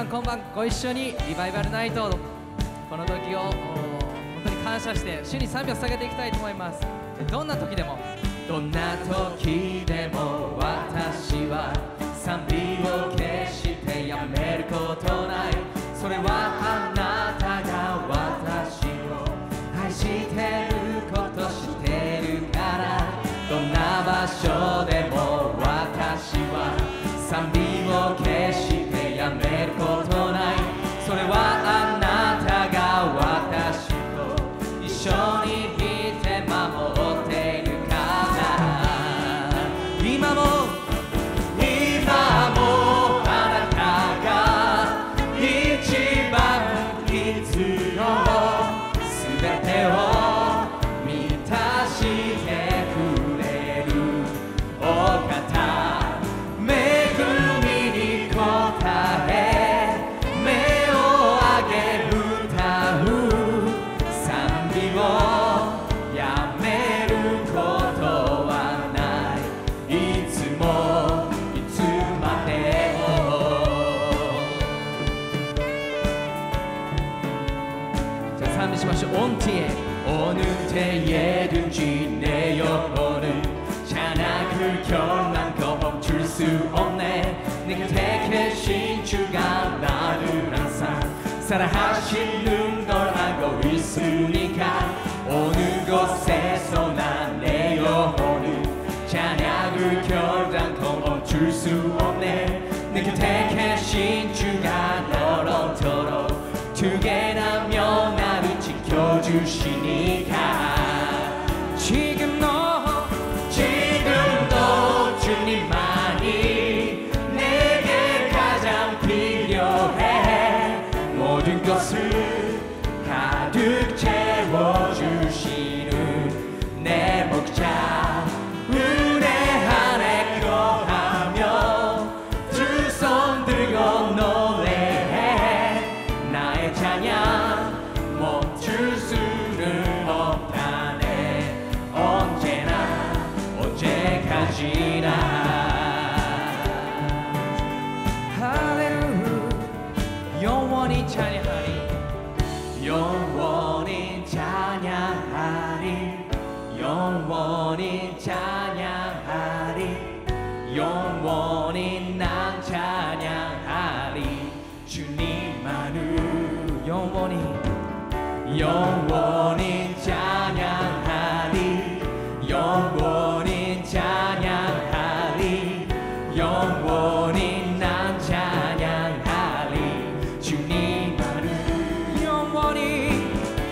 ん今晩ご一緒にリバイバルナイト、この時を本当に感謝して主に賛美を捧げていきたいと思います。どんな時でも私は賛美を決してやめることない。それはあなたが私を愛してること知ってるから、どんな場所でも私は賛美を決してやめることない。それはあなたが私と一緒にいて守っているから。今もあなたが一番必要、すべてを満たしてくれるお方、恵みに応え目を上げ歌う賛美をやめることはない。いつもいつまでも。じゃあ賛美しましょう。오늘 예든지 내 영혼은 찬양 결란 거 멈출 수 없네. 내 곁에 계신 주가 나를 항상 사랑하시는 걸 알고 있으니까 어느 곳에서 난 내 영혼은 찬양을 결단코 멈출 수 없네. 내 곁에 계신 주가 너런토록 두 개라며 나를 지켜주시니까 지금도 주님만이 내게 가장 필요해. 모든 것을 가득 채워주시는 내 목자 은혜 안에 거하며 두 손 들고 노래해. 나의 찬양 멈출 수는 없다네. 언제까지나 할렐루야. 영원히 찬양하리, 영원히 찬양하리, 영원히 찬양하리, 영원히 난 찬양하리. 주님만을 영원히 찬양하리, 영원히 찬양하리, 영원히 난 찬양하리. 주님만을 영원히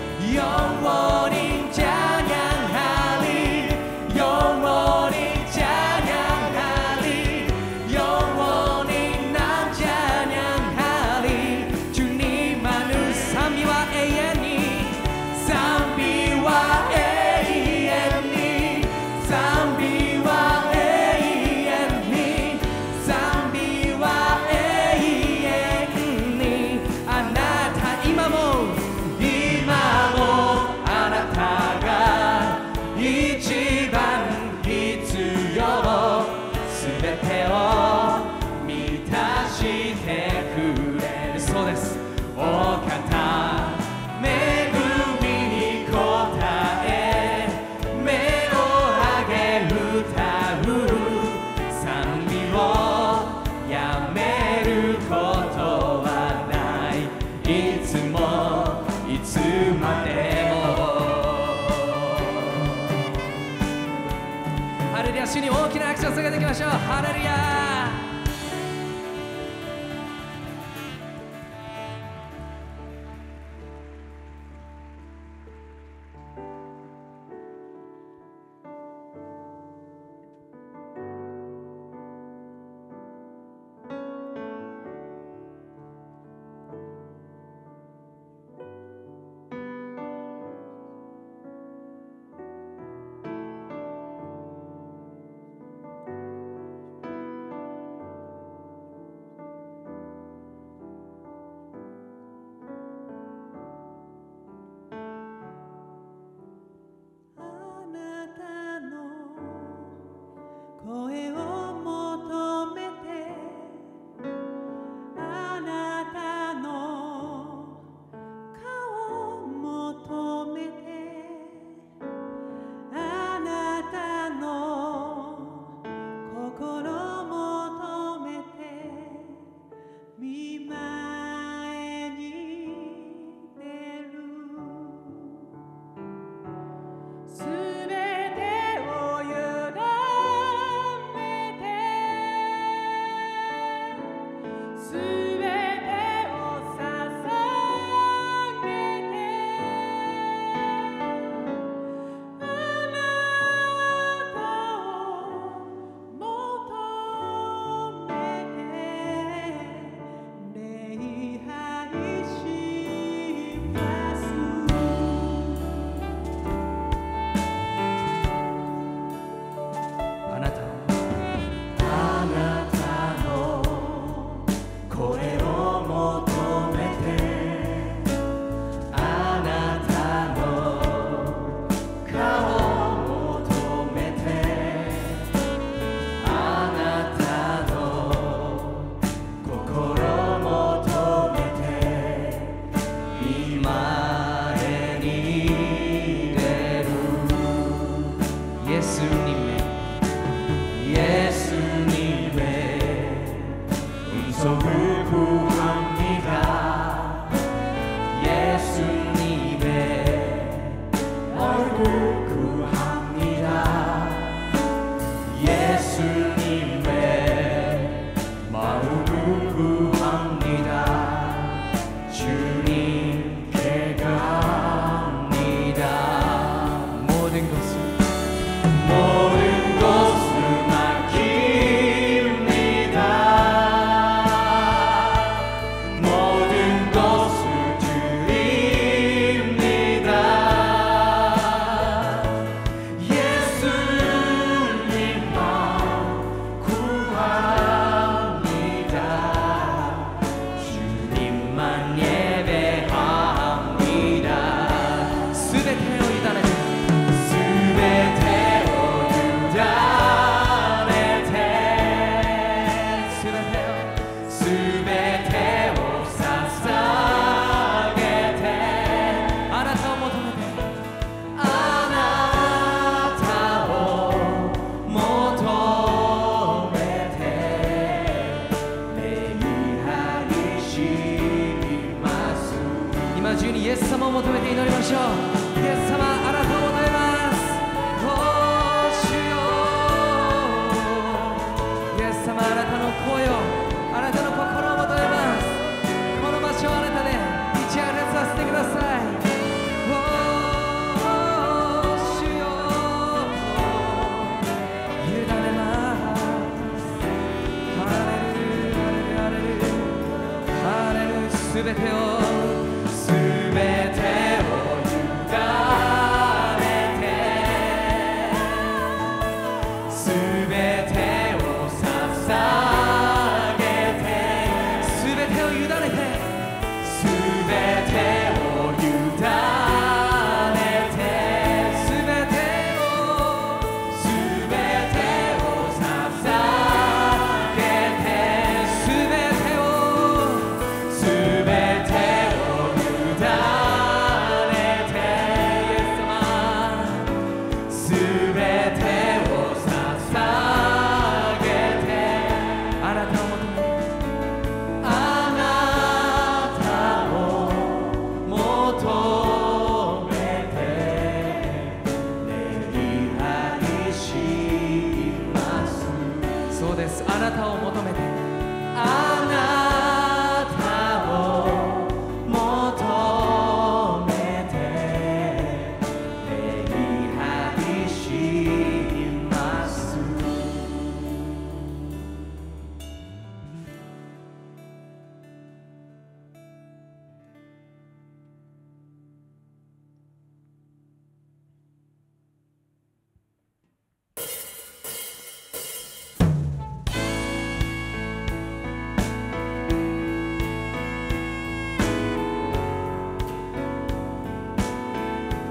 찬양하리, 영원히 찬양하리, 영원히 난 찬양하리. 주님만을賛美は 永遠に 賛美は 永遠に 賛美は 永遠に 賛美は 永遠に あなた今もあなたが一番必要、すべてを満たしてくれる。そうです、お方恵みに応え目を上げ歌う賛美をやめることはない。いつもいつまでも。ハレルヤ、主に大きな拍手を捧げていきましょう。ハレルヤ。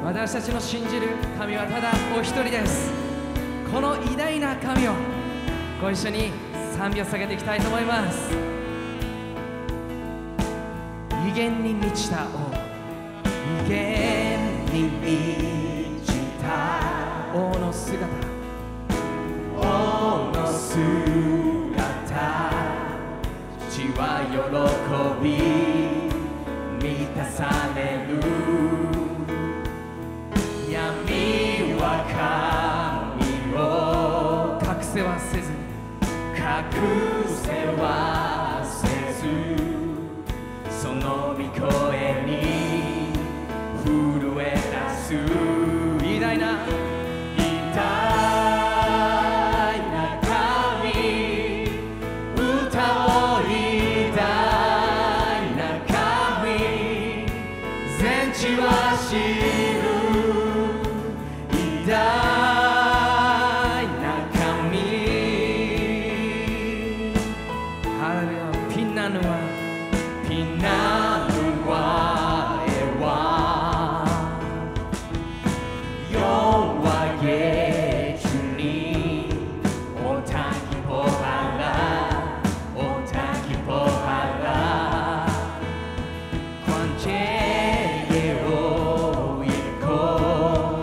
私たちの信じる神はただお一人です。この偉大な神をご一緒に賛美を下げていきたいと思います。威厳に満ちた王、威厳に満ちた王の姿、王の姿、父は喜び満たされる。闇は神を隠せはせず、隠せはせず、その御声に震え出す。偉大な偉大な神、歌おう偉大な神、全地は知る偉大な神。ハレルヤ。ピナヌワピナヌワへは夜は月におたきぽはらおたきぽはらquan che ero iko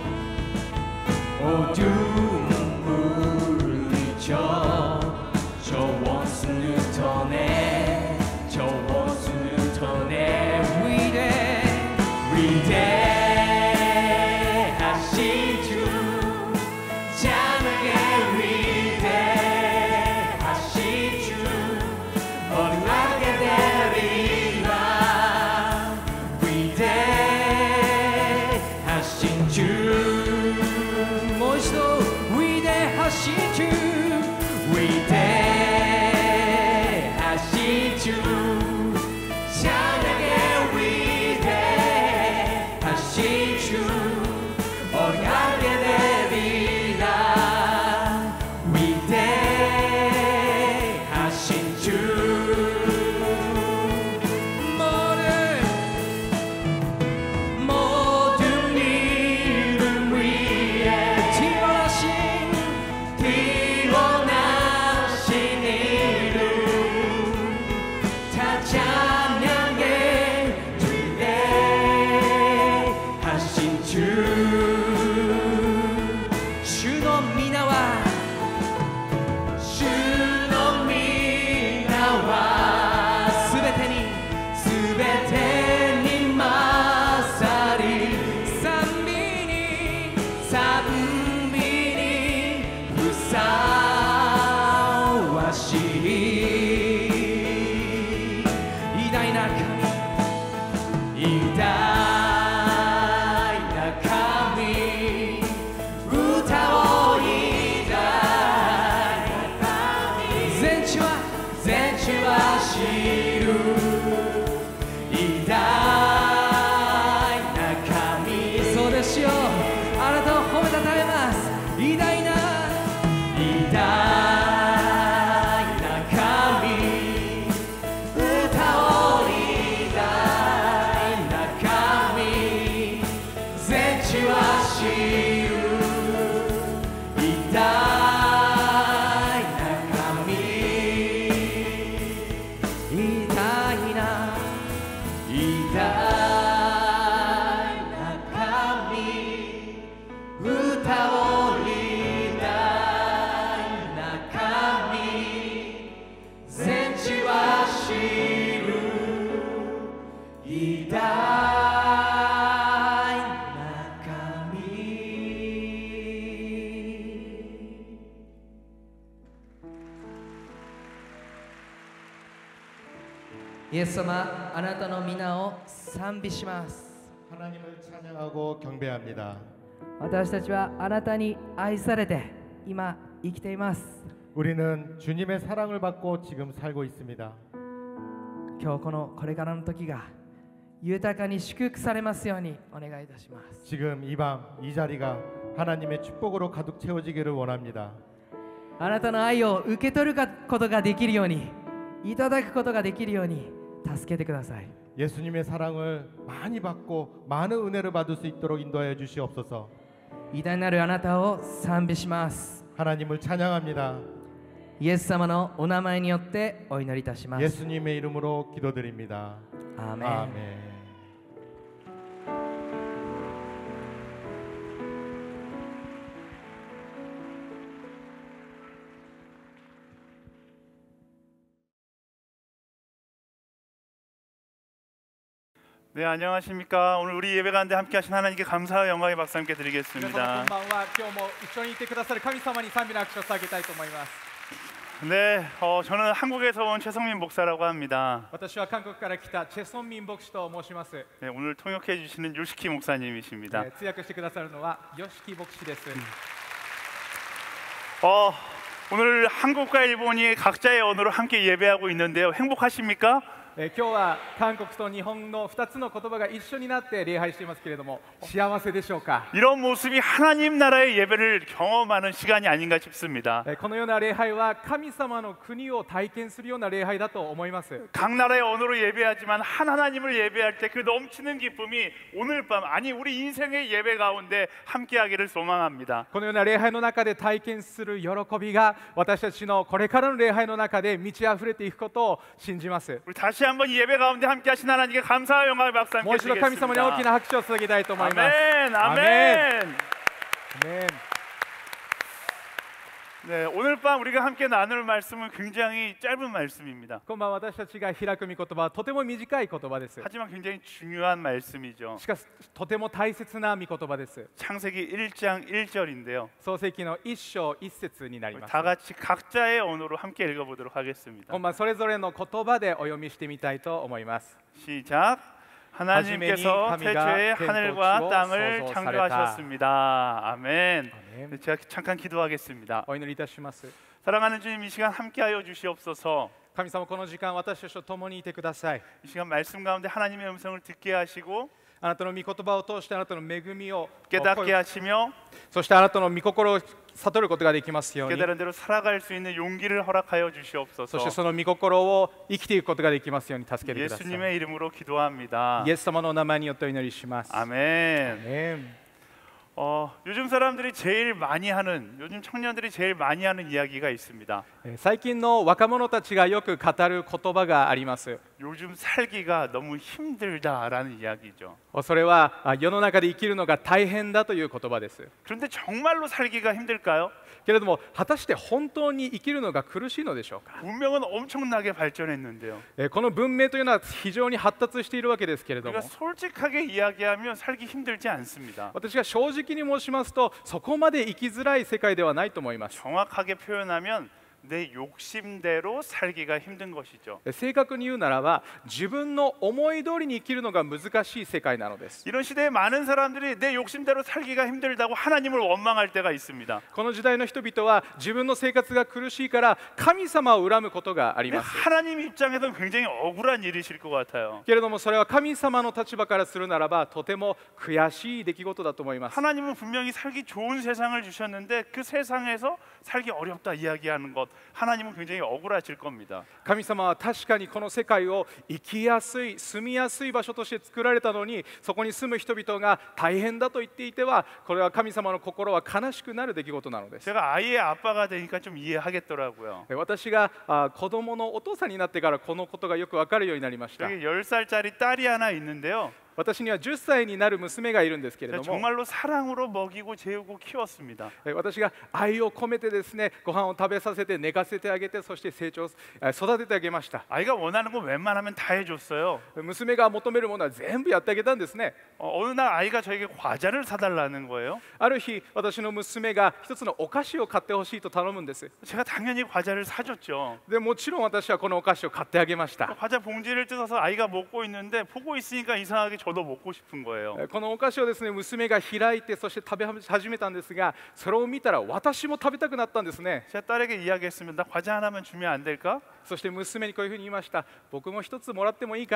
o dumul cho cho wants new tone cho wants new tone we de 하시주 찬양해 위대 하시주 어린하게 되리라 위대 하신 주 모시도 위대 하신 주 위대 하신 주 찬양해 위대 하신 주 어린하게 되리라 위대 하신 주 모든 이름 위에 뛰어나신 이름 다 찬양해 위대 하신 주 주의皆はすべてに勝り賛美にふさわしい偉大な神、偉大な神、歌おう偉大な神、全地は知る偉大な神。そうですよ、あなたを褒めたたえます。偉大な神、歌おう偉大な神、全地は知る偉大な神、偉大な神、歌おう偉大な神、全地は知る偉大な神。イエス様、あなたの皆を賛美します。 하나님을 찬양하고 경배합니다. 私たちはあなたに愛されて今生きています。 우리는 주님의 사랑을 받고 지금 살고 있습니다. 今日これからの時が豊かに祝福されますようにお願いいたします。 지금 이 밤, 이 자리가 하나님의 축복으로 가득 채워지기를 원합니다. あなたの愛を受け取ることができるように、いただくことができるように助けてください。 예수님의 사랑을 많이 받고 많은 은혜를 받을 수 있도록 인도하여 주시옵소서. 偉大なるあなたを賛美します。 하나님을 찬양합니다. イエス様のお名前によってお祈りいたします。 예수님의 이름으로 기도드립니다. アーメン。 아멘. 네, 안녕하십니까. 오늘 우리 예배 가운데 함께 하신 하나님께 감사와 영광의 박수 함께 皆様 드리겠습니다. こんばんは。今日も一緒にいてくださる神様に賛美の拍手を捧げたいと思います。 네, 저는 한국에서 온 최성민 목사라고 합니다. 私は韓国から来たチェソンミン牧師と申します。 네, 오늘 통역해 주시는 요시키 목사님이십니다. 通訳してくださるのはヨシキ牧師です。 오늘 한국과 일본이 각자의 언어로 함께 예배하고 있는데요. 행복하십니까? 今日は韓国と日本の2つの言葉が一緒になって礼拝していますけれども、幸せでしょうか。 이런 모습이 하나님 나라의 예배를 경험하는 시간이 아닌가 싶습니다. このような礼拝は神様の国を体験するような礼拝だと思います。 각 나라의 언어로 예배하지만 한 하나님을 예배할 때 그 넘치는 기쁨이 오늘 밤 아니 우리 인생의 예배 가운데 함께하기를 소망합니다. このような礼拝の中で体験する喜びが私たちのこれからの礼拝の中で満ち溢れていくことを信じます。 우리 다시 한번 이 예배 가운데 함께하신 하나님께 감사와 영광의 박수 もう 함께 一度神様に大き 드리겠습니다. な拍手を捧げたいと思います。 아멘, 아멘. アメン。 네, 오늘 밤 우리가 함께 나눌 말씀은 굉장히 짧은 말씀입니다. 今晩私たちが開く御言葉はとても短い言葉です。 하지만 굉장히 중요한 말씀이죠. しかしとても大切な御言葉です。 창세기 1장 1절인데요. 創世記の一章一節になります。 다 같이 각자의 언어로 함께 읽어보도록 하겠습니다. 今晩それぞれの言葉でお読みしてみたいと思います。 시작. 하나님께서 태초에 하늘과 땅을 창조하셨습니다. 아멘. 네, 제가 잠깐 기도하겠습니다. お祈りいたします。 사랑하는 주님, 이 시간 함께하여 주시옵소서. 神様、この時間私たちと共にいてください。 이 시간 말씀 가운데 하나님의 음성을 듣게 하시고 あなたの御言葉を通してあなたの恵みを 깨닫게 하시며 そしてあなたの御心を悟ることができますように。 깨달은 대로 살아갈 수 있는 용기를 허락하여 そ 주시옵소서. してその御心を生きていくことができますように助けてください。 예수님의 이름으로 기도합니다. イエス様の名前によってお祈りします。 아멘. アメン。 요즘 사람들이 제일 많이 하는, 요즘 청년들이 제일 많이 하는 이야기가 있습니다. 最近の若者たちがよく語る言葉があります。 요즘 살기가 너무 힘들다라는 이야기죠. それは世の中で生きるのが大変だという言葉です。 그런데 정말로 살기가 힘들까요? けれども果たして本当に生きるのが苦しいのでしょうか。 문명은 엄청나게 발전했는데요. この文明というのは非常に発達しているわけですけれど 우리가 も、 솔직하게 이야기하면 살기 힘들지 않습니다. 私が正直に申しますとそこまで生きづらい世界ではないと思います。 정확하게 표현하면 내 욕심대로 살기가 힘든 것이죠. 正確に言うならば自分の思い通りに生きるのが難しい世界なのです。 이런 시대에 많은 사람들이 내 욕심대로 살기가 힘들다고 하나님을 원망할 때가 있습니다. この時代の人々は自分の生活が苦しいから神様を恨むことがあり 근데 ます。 하나님 입장에서는 굉장히 억울한 일이실 것 같아요. けれどもそれは神様の立場からするならばとても悔しい出来事だと思います。 하나님은 분명히 살기 좋은 세상을 주셨는데 그 세상에서 살기 어렵다 이야기하는 것 하나님은 굉장히 억울하실 겁니다. 神様は確かにこの世界を生きやすい住みやすい場所として作られたのにそこに住む人々が大変だと言っていてはこれは神様の心は悲しくなる出来事なのです。 제가 아이의 아빠가 되니까 좀 이해하겠더라고요. 私が子供のお父さんになってからこのことがよく分かるようになりました。 여기 10살짜리 딸이 하나 있는데요. 私には10歳になる娘がいるんですけれども 정말로 사랑으로 먹이고 재우고 키웠습니다. 私が愛を込めてですねご飯を食べさせて寝かせてあげてそして成長育ててあげました。 아이가 원하는 거 웬만하면 다 해줬어요. 娘が求めるものは全部やってあげたんですね。 어느 날 아이가 저에게 과자를 사달라는 거예요. ある日私の娘が一つのお菓子を買ってほしいと頼むんです。 제가 당연히 과자를 사줬죠. でもちろん私はこのお菓子を買ってあげました。 과자 봉지를 뜯어서 아이가 먹고 있는데 보고 있으니까 이상하게 저도 먹고 싶은 거예요. このお菓子をですね娘が開いてそして食べ始めたんですがそれを見たら私も食べたくなったんですね。 제가 딸에게 이야기했습니다. 나 과자 하나만 주면 안 될까? そして娘にこういうふうに言いました。僕も一つもらってもいいかな。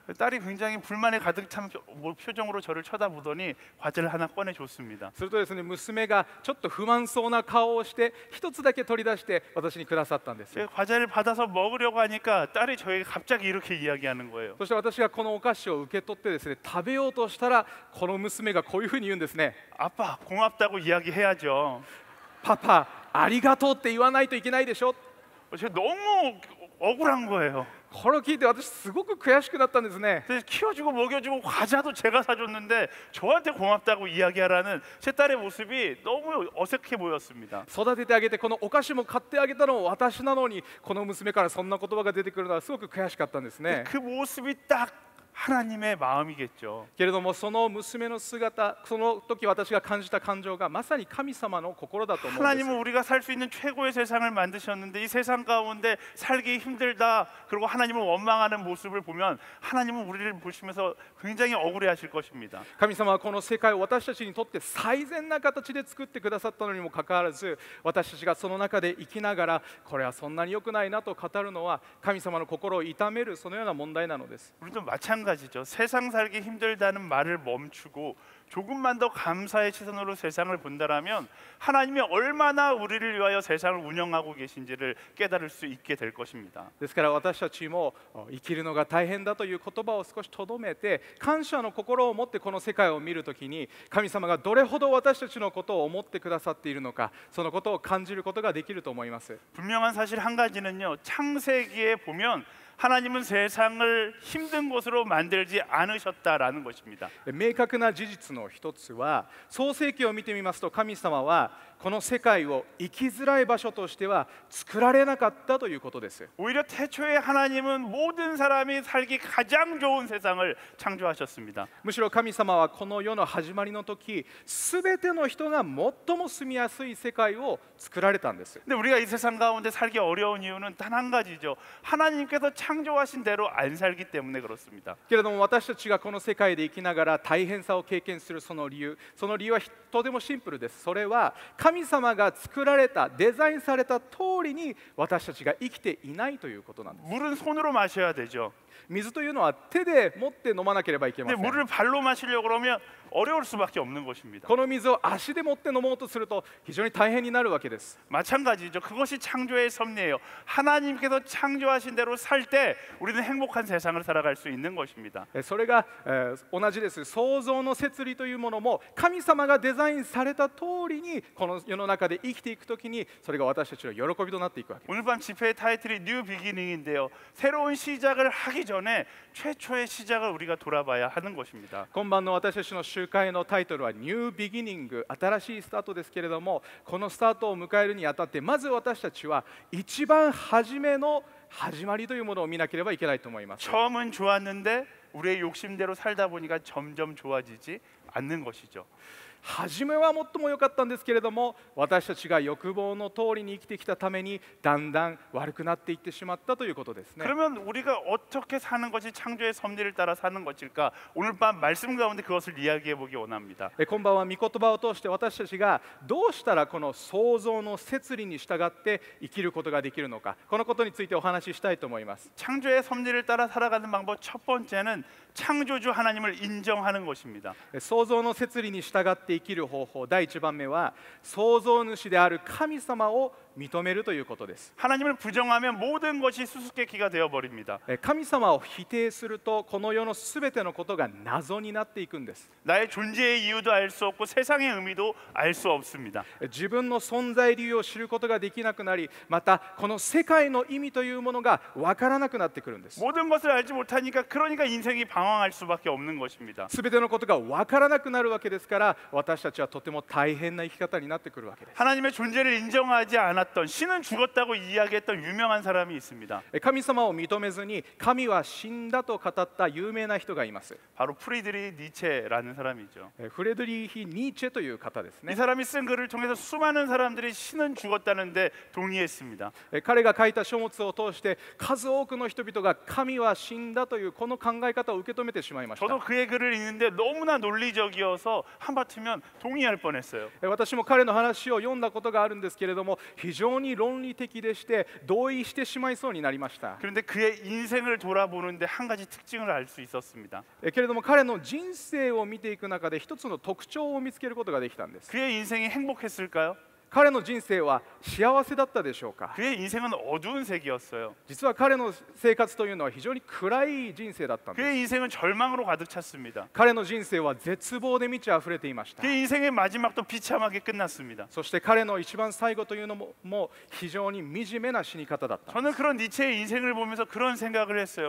딸이 굉장히 불만에 가득 찬 표정으로 저를 쳐다보더니 과자를 하나 꺼내줬습니다. するとですね、娘がちょっと不満そうな顔をして一つだけ取り出して私にくださったんです。 제가 과자를 받아서 먹으려고 하니까 딸이 저에게 갑자기 이렇게 이야기하는 거예요. そして私がこのお菓子を受け取ってですね、食べようとしたらこの娘がこういうふうに言うんですね。 아빠 고맙다고 이야기해야죠. パパ、ありがとうって言わないといけないでしょ。 제가 너무 억울한 거예요. これを聞いて私すごく悔しくなったんですね。 그래서 키워주고 먹여주고 과자도 제가 사줬는데 저한테 고맙다고 이야기하라는 제 딸의 모습이 너무 어색해 보였습니다. 育ててあげてこのお菓子も買ってあげたのも私なのにこの娘からそんな言葉が出てくるのはすごく悔しかったんですね。 그 모습이 딱 하나님의 마음이겠죠. けれどもその娘の姿、その時私が感じた感情がまさに神様の心だと思うんです。 하나님은 우리가 살 수 있는 최고의 세상을 만드셨는데 이 세상 가운데 살기 힘들다 그리고 하나님을 원망하는 모습을 보면 하나님은 우리를 보시면서 굉장히 억울해하실 것입니다. 神様はこの世界を私たちにとって最善な形で作ってくださったのにもかかわらず、私たちがその中で生きながらこれはそんなに良くないなと語るのは神様の心を痛めるそのような問題なのです。 우리도 마찬가지죠. 세상 살기 힘들다는 말을 멈추고 조금만 더 감사의 시선으로 세상을 본다라면 하나님이 얼마나 우리를 위하여 세상을 운영하고 계신지를 깨달을 수 있게 될 것입니다. ですから私たちも生きるのが大変だという言葉を少しとどめて感謝の心を持ってこの世界を見るときに神様がどれほど私たちのことを思ってくださっているのか、そのことを感じることができると思います。 분명한 사실 한 가지는요. 창세기에 보면 하나님은 세상을 힘든 곳으로 만들지 않으셨다라는 것입니다. 明確な事実の一つは創世記を見てみますと神様はこの世界を生きづらい場所としては作られなかったということです。 오히려 태초에 하나님은 모든 사람이 살기 가장 좋은 세상을 창조하셨습니다. むしろ神様はこの世の始まりの時、すべての人が最も住みやすい世界を作られたんです。 근데 우리가 이 세상 가운데 살기 어려운 이유는 단 한 가지죠. 하나님께서 창조하신 대로 안 살기 때문에 그렇습니다. けれども私たちがこの世界で生きながら大変さを経験するその理由はとてもシンプルです。それは神様が作られたデザインされた通りに私たちが生きていないということなんです。 물은 손으로 마셔야 되죠. 水というのは手で持って飲まなければいけま 근데 せん。 물을 발로 마시려고 그러면 어려울 수밖에 없는 것입니다. この水を足で持って飲もうとすると非常に大変になるわけです。 마찬가지죠. 그것이 창조의 섭리예요. 하나님께서 창조하신 대로 살 때 우리는 행복한 세상을 살아갈 수 있는 것입니다. それが、同じです。創造の摂理というものも神様がデザインされた通りにこの世の中で生きていくときにそれが私たちの喜びとなっていくわけです。 오늘 밤 집회의 타이틀이 뉴 비기닝인데요. 새로운 시작을 하기 전에 최초의 시작을 우리가 돌아봐야 하는 것입니다. 今晩の私たちの集会のタイトルはニュービギニング、新しいスタートですけれども、このスタートを迎えるにあたってまず私たちは一番初めの始まりというものを見なければいけないと思います。 처음은 좋았는데 우리의 욕심대로 살다 보니까 점점 좋아지지 않는 것이죠. 初めは最も良かったんですけれども、私たちが欲望の通りに生きてきたためにだんだん悪くなっていってしまったということですね。 그러면 우리가 어떻게 사는 것이 창조의 섭리를 따라 사는 것일까? 오늘 밤 말씀 가운데 그것을 이야기해 보기 원합니다. 今晩は御言葉を通して私たちがどうしたらこの創造の摂理に従って生きることができるのか、このことについてお話ししたいと思います。 창조의 섭리를 따라 살아가는 방법 첫 번째는 창조주 하나님을 인정하는 것입니다. 創造の摂理に従って生きる方法、第1番目は創造主である神様を認めるということです。 하나님을 부정하면 모든 것이 수수께끼가 되어 버립니다. 神様を否定するとこの世のすべてのことが謎になっていくんです。 나의 존재의 이유도 알 수 없고 세상의 의미도 알 수 없습니다. 自分の存在理由を知ることができなくなり、またこの世界の意味というものが分からなくなってくるんです。 모든 것을 알지 못하니까 그러니까 인생이 방황할 수밖에 없는 것입니다. すべてのことが分からなくなるわけですから、私たちはとても大変な生き方になってくるわけです。 하나님의 존재를 인정하지 않았던 신은 죽었다고 이야기했던 유명한 사람이 있습니다. 神様を認めずに神は死んだと語った有名な人がいます。 바로 프리드리히 니체라는 사람이죠. フレドリーヒ・ニーチェという方ですね。 이 사람이 쓴 글을 통해서 수많은 사람들이 신은 죽었다는데 동의했습니다. 彼が書いた書物を通して数多くの人々が神は死んだというこの考え方を受け止めてしまいました。 저도 그의 글을 읽는데 너무나 논리적이어서 한바탕 들으면 동의할 뻔했어요. 私も彼の話を読んだことがあるんですけれども、非常に論理的でして同意してしまいそうになりました。 그런데 그의 인생을 돌아보는데 한 가지 특징을 알 수 있었습니다. けれども彼の人生を見ていく中で一つの特徴を見つけることができたんです。 그의 인생이 행복했을까요? 彼の人生は幸せだったでしょうか。 그의 인생은 어두운 색이었어요. 実は彼の生活というのは非常に暗い人生だったんです。 그의 인생은 절망으로 가득 찼습니다. 彼の人生は絶望で満ち溢れていました。 그의 인생의 마지막도 비참하게 끝났습니다. そして彼の一番最後というのも非常に惨めな死に方だった。 저는 그런 니체의 인생을 보면서 그런 생각을 했어요.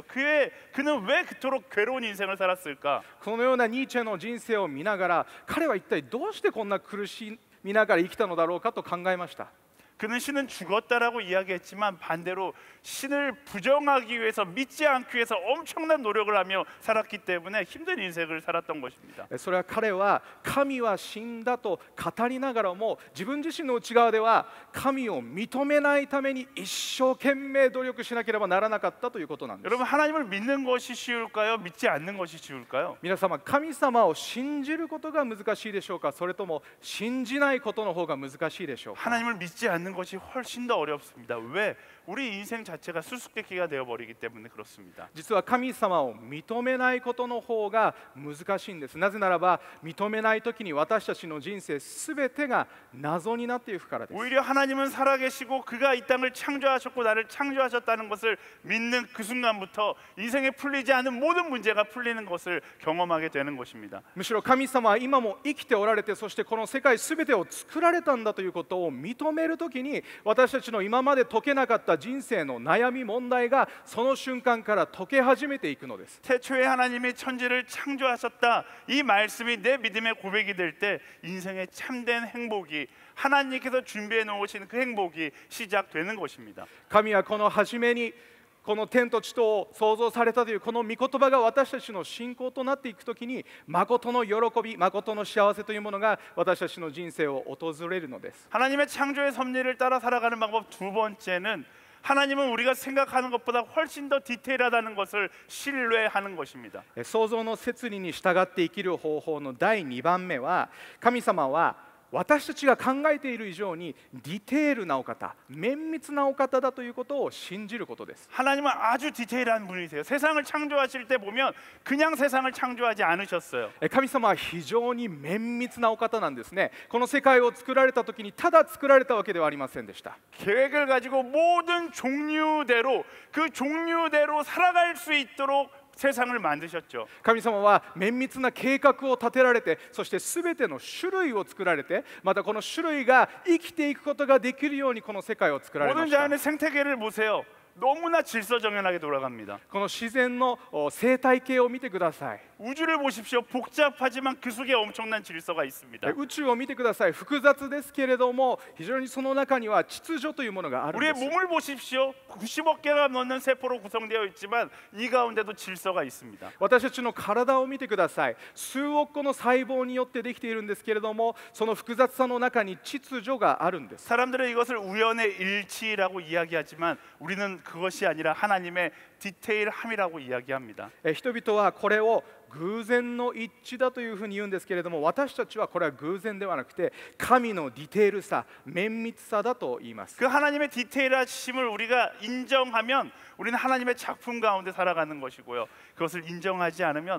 그는 왜 그토록 괴로운 인생을 살았을까? このようなニーチェの人生を見ながら、彼は一体どうしてこんな苦しみながら生きたのだろうかと考えました。 그는 신은 죽었다라고 이야기했지만 반대로 신을 부정하기 위해서 믿지 않기 위해서 엄청난 노력을 하며 살았기 때문에 힘든 인생을 살았던 것입니다. それは彼は神は死んだと語りながらも自分自身の内側では神を認めないために一生懸命努力しなければならなかったということなんです。 여러분 하나님을 믿는 것이 쉬울까요? 믿지 않는 것이 쉬울까요? 皆様、神様を信じることが難しいでしょうか、それとも信じないことの方が難しいでしょうか。 하나님을 믿지 않는 것이 훨씬 더 어렵습니다. 왜? 우리 인생 자체가 수수께끼가 되어버리기 때문에 그렇습니다. 実は神様を認めないことの方が難しいんです。なぜならば認めないときに私たちの人生すべてが謎になっていくからです。 오히려 하나님은 살아계시고 그가 이 땅을 창조하셨고 나를 창조하셨다는 것을 믿는 그 순간부터 인생에 풀리지 않은 모든 문제가 풀리는 것을 경험하게 되는 것입니다. むしろ神様は今も生きておられて、そしてこの世界すべてを作られたんだということを認めるときに、私たちの今まで解けなかった人生の悩み問題がその瞬間から解け始めていくのです。 태초에 하나님이 천지를 창조하셨다 이 말씀이 내 믿음의 고백이 될 때 인생의 참된 행복이 하나님께서 준비해 놓으신 그 행복이 시작되는 것입니다. 神はこの初めにこの天と地とを創造されたというこの御言葉が私たちの信仰となっていくときに、誠の喜び、誠の幸せというものが私たちの人生を訪れるのです。 하나님의 창조의 섭리를 따라 살아가는 방법 두 번째는 하나님은 우리가 생각하는 것보다 훨씬 더 디테일하다는 것을 신뢰하는 것입니다. 創造の摂理に従って生きる方法の第2番目は、神様は私たちが考えている以上にディテールなお方、綿密なお方だということを信じることです。 하나님은 아주 디테일한 분이세요. 세상을 창조하실 때 보면 그냥 세상을 창조하지 않으셨어요. 神様は非常に綿密なお方なんですね。この世界を作られた時にただ作られたわけではありませんでした。 계획을 가지고 모든 종류대로 그 종류대로 살아갈 수 있도록 세상을 만드셨죠. 神様は綿密な計画を立てられて、そしてすべての種類を作られて、またこの種類が生きていくことができるようにこの世界を作られま 모든 した。 자연의 생태계를 보세요. 너무나 질서정연하게 돌아갑니다. この自然の生態系を見てください。 우주를 보십시오. 복잡하지만 그 속에 엄청난 질서가 있습니다. 宇宙を見てください。複雑ですけれども非常にその中には秩序というものがあるん 우리의 です。 몸을 보십시오. 90억 개가 넘는 세포로 구성되어 있지만 이 가운데도 질서가 있습니다. 私たちの体を見てください。数億個の細胞によってできているんですけれども、その複雑さの中に秩序があるんです。 사람들은 이것을 우연의 일치라고 이야기하지만 우리는 그것이 아니라 하나님의 디테일함이라고 이야기합니다. 人々はこれを偶然の一致だというふうに言うんですけれども、私たちはこれは偶然ではなくて神のディテールさ、綿密さだと言います。 그 하나님의 디테일하심을 우리가 인정하면 우리는 하나님의 작품 가운데 살아가는 것이고요. 그것을 인정하지 않으면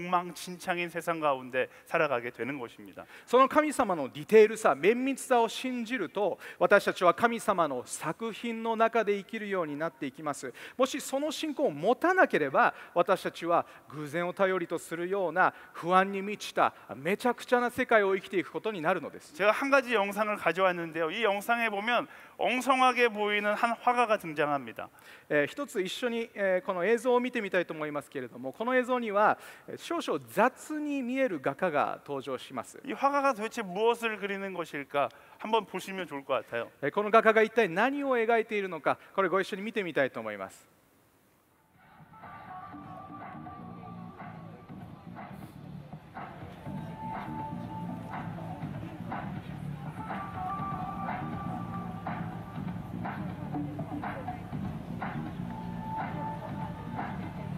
엉망진창인 세상 가운데 살아가게 되는 것입니다. その神様のディテールさ、綿密さを信じると、私たちは神様の作品の中で生きるようになっていきます。もしその信仰を持たなければ、私たちは偶然を頼りとするような不安に満ちためちゃくちゃな世界を生きていくことになるのです。 제가 한 가지 영상을 가져왔는데요. 이 영상에 보면 엉성하게 보이는 한 화가가 등장합니다. 一つ一緒にこの映像を見てみたいと思いますけれども、この映像には少々雑に見える画家が登場します。 이 화가가 도대체 무엇을 그리는 것일까? 한번 보시면 좋을 것 같아요. この画家が一体何を描いているのか、これご一緒に見てみたいと思います。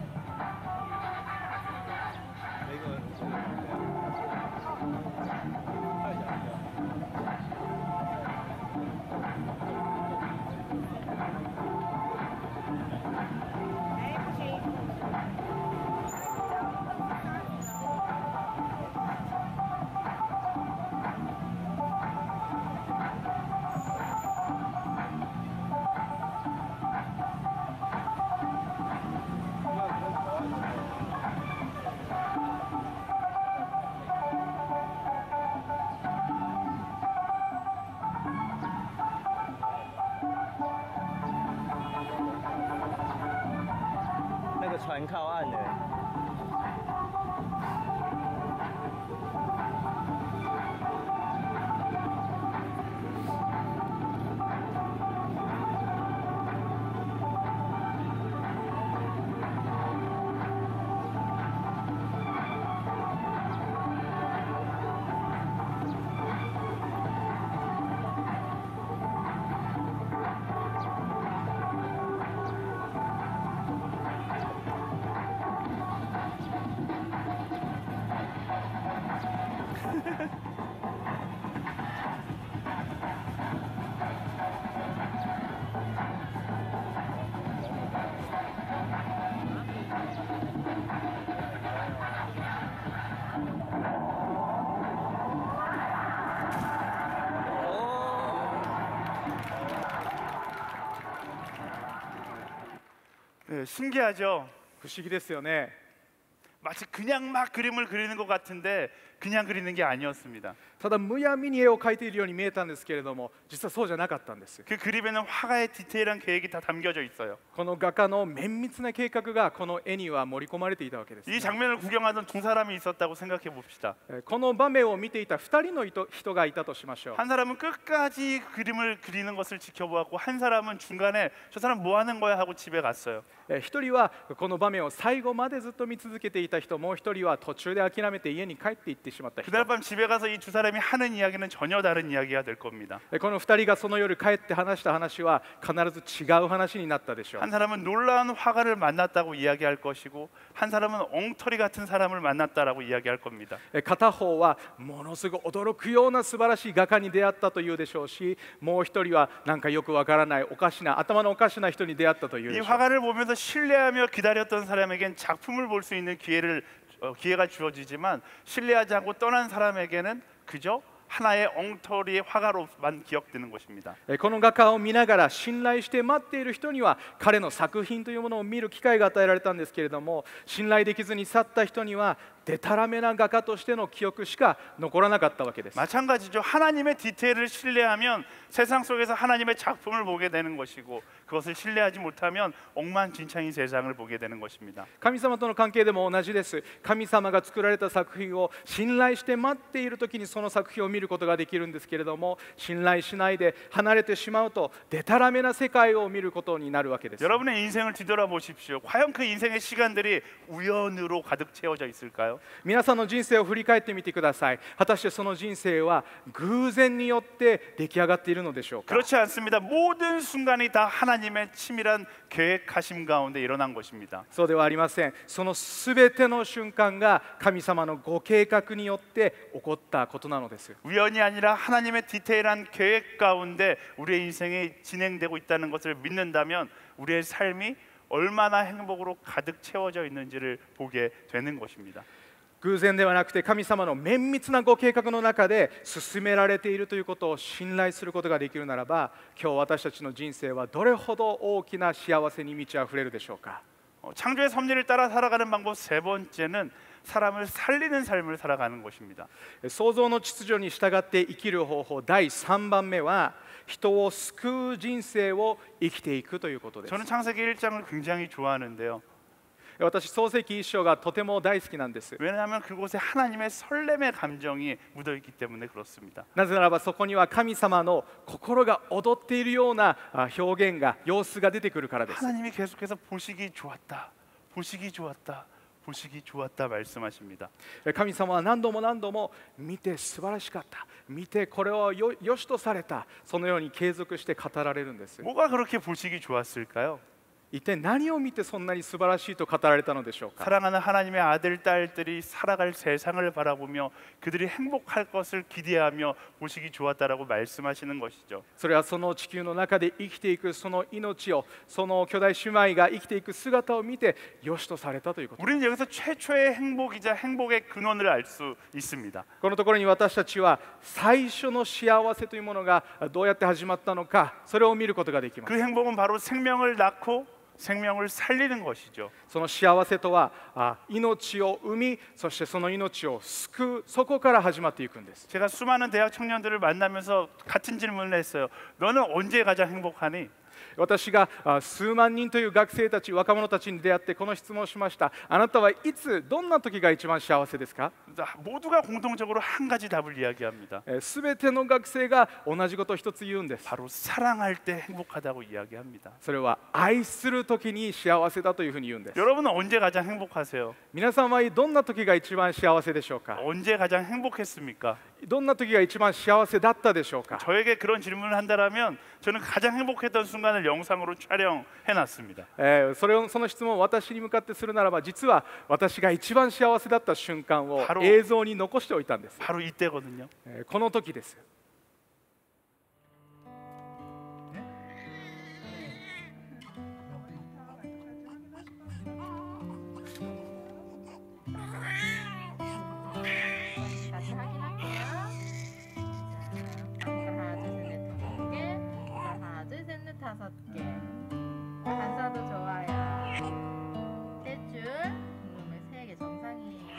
네, 蛮靠岸的。 네, 신기하죠. 不思議ですよね。 마치 그냥 막 그림을 그리는 것 같은데 그냥 그리는 게 아니었습니다. ただむやみに絵を描いているように見えたんですけれども、実はそうじゃなかったんです。 그 그림에는 화가의 디테일한 계획이 다 담겨져 있어요. この画家の綿密な計画がこの絵には盛り込まれていたわけです。 이 장면을 구경하던 두 사람이 있었다고 생각해 봅시다. この場面を見ていた2人の人がいたとしましょう。 한 사람은 끝까지 그림을 그리는 것을 지켜보았고 한 사람은 중간에 저 사람 뭐 하는 거야 하고 집에 갔어요. 1人はこの場面を最後までずっと見続けていた人、もう1人は途中で諦めて家に帰っていってしまった人。 그날 밤 집에 가서 이 두 사람이 하는 이야기는 전혀 다른 이야기가 될 겁니다. この2人がその夜帰って話した話は必ず違う話になったでしょう。 한 사람은 놀라운 화가를 만났다고 이야기할 것이고 한 사람은 엉터리 같은 사람을 만났다라고 이야기할 겁니다. 片方はものすごい驚くような素晴らしい画家に出会ったというでしょうし、もう1人はなんかよくわからないおかしな頭のおかしな人に出会ったというで 이 しょう。 화가를 보면서 신뢰하며 기다렸던 사람에겐 작품을 볼 수 있는 기회가 주어지지만 신뢰하지 않고 떠난 사람에게는 그저 하나의 엉터리의 화가로만 기억되는 것입니다. この画家を見ながら信頼して待っている人には彼の作品というものを見る機会が与えられたんですけれども、信頼できずに去った人にはでたらめな画家としての記憶しか残らなかったわけです。 마찬가지죠. 하나님의 디테일을 신뢰하면 세상 속에서 하나님의 작품을 보게 되는 것이고 그것을 신뢰하지 못하면 엉망진창인 세상을 보게 되는 것입니다. 神様との関係でも同じです。神様が作られた作品を信頼して待っている時にその作品を見ることができるんですけれども、信頼しないで離れてしまうとでたらめな世界を見ることになるわけです。 여러분의 인생을 뒤돌아보십시오. 과연 그 인생의 시간들이 우연으로 가득 채워져 있을까요? 皆さんの人生を振り返ってみてください。果たしてその人生は偶然によって出来上がっているのでしょうか。 그렇지 않습니다. 모든 순간이 다 하나님의 치밀한 계획하심 가운데 일어난 것입니다. そうではありません。そのすべての瞬間が神様のご計画によって起こったことなのです。 우연이 아니라 하나님의 디테일한 계획 가운데 우리의 인생이 진행되고 있다는 것을 믿는다면 우리의 삶이 얼마나 행복으로 가득 채워져 있는지를 보게 되는 것입니다. 偶然ではなくて神様の綿密なご計画の中で進められているということを信頼することができるならば、今日私たちの人生はどれほど大きな幸せに満ち溢れるでしょうか。 창조의 섭리를 따라 살아가는 방법 세 번째는 사람을 살리는 삶을 살아가는 것입니다. 創造の秩序に従って生きる方法第3番目は人を救う人生を生きていくということです。 저는 창세기 1장을 굉장히 좋아하는데요. 私創世記1章がとても大好きなんです。 왜냐하면 그곳에 하나님의 설렘의 감정이 묻어 있기 때문에 그렇습니다. なぜならばそこには神様の心が踊っているような表現が様子が出てくるからです。 하나님이 계속해서 보시기 좋았다, 보시기 좋았다, 보시기 좋았다 말씀하십니다. 神様は何度も何度も見て素晴らしかった、見てこれをよしとされた、そのように継続して語られるんです。 뭐가 그렇게 보시기 좋았을까요? 一体何を見てそんなに素晴らしいと語られたのでしょうか。 사랑하는 하나님의 아들, 딸들이 살아갈 세상을 바라보며 그들이 행복할 것을 기대하며 보시기 좋았다라고 말씀하시는 것이죠. それはその地球の中で生きていくその命を、その兄弟姉妹が生きていく姿を見てよしとされたということ。 우리는 여기서 최초의 행복이자 행복의 근원을 알 수 있습니다. このところに私たちは最初の幸せというものがどうやって始まったのか、それを見ることができます。 그 행복은 바로 생명을 낳고 생명을 살리는 것이죠. その幸せとは命を生み、そしてその命を救う、そこから始まっていくんです。 제가 수많은 대학 청년들을 만나면서 같은 질문을 했어요. 너는 언제 가장 행복하니? 私が数万人という学生たち、若者たちに出会ってこの質問をしました。あなたはいつ、どんな時が一番幸せですか？ 모두가 공통적으로 한 가지 답을 이야기합니다. すべての学生が同じことを一つ言うんです。 바로 사랑할 때 행복하다고 이야기합니다. それは愛する時に幸せだというふうに言うんです。 여러분은 언제 가장 행복하세요? 皆さんはどんな時が一番幸せでしょうか？ 언제 가장 행복했습니까? どんな時が一番幸せだったでしょうか？ 저에게 그런 질문을 한다면 저는 가장 행복했던 순간을 영상으로 촬영해놨습니다. その質問を私に向かってするならば、実は私が一番幸せだった瞬間を 바로 映像に残しておいたんです。 바로 이때거든요. この時です。 다시 확인할게요. 하나, 둘, 셋, 넷, 다섯 개. 하나, 둘, 셋, 넷, 다섯 개. 반사도 좋아요. 떼줄. 궁금해, 세 개 정상이에요.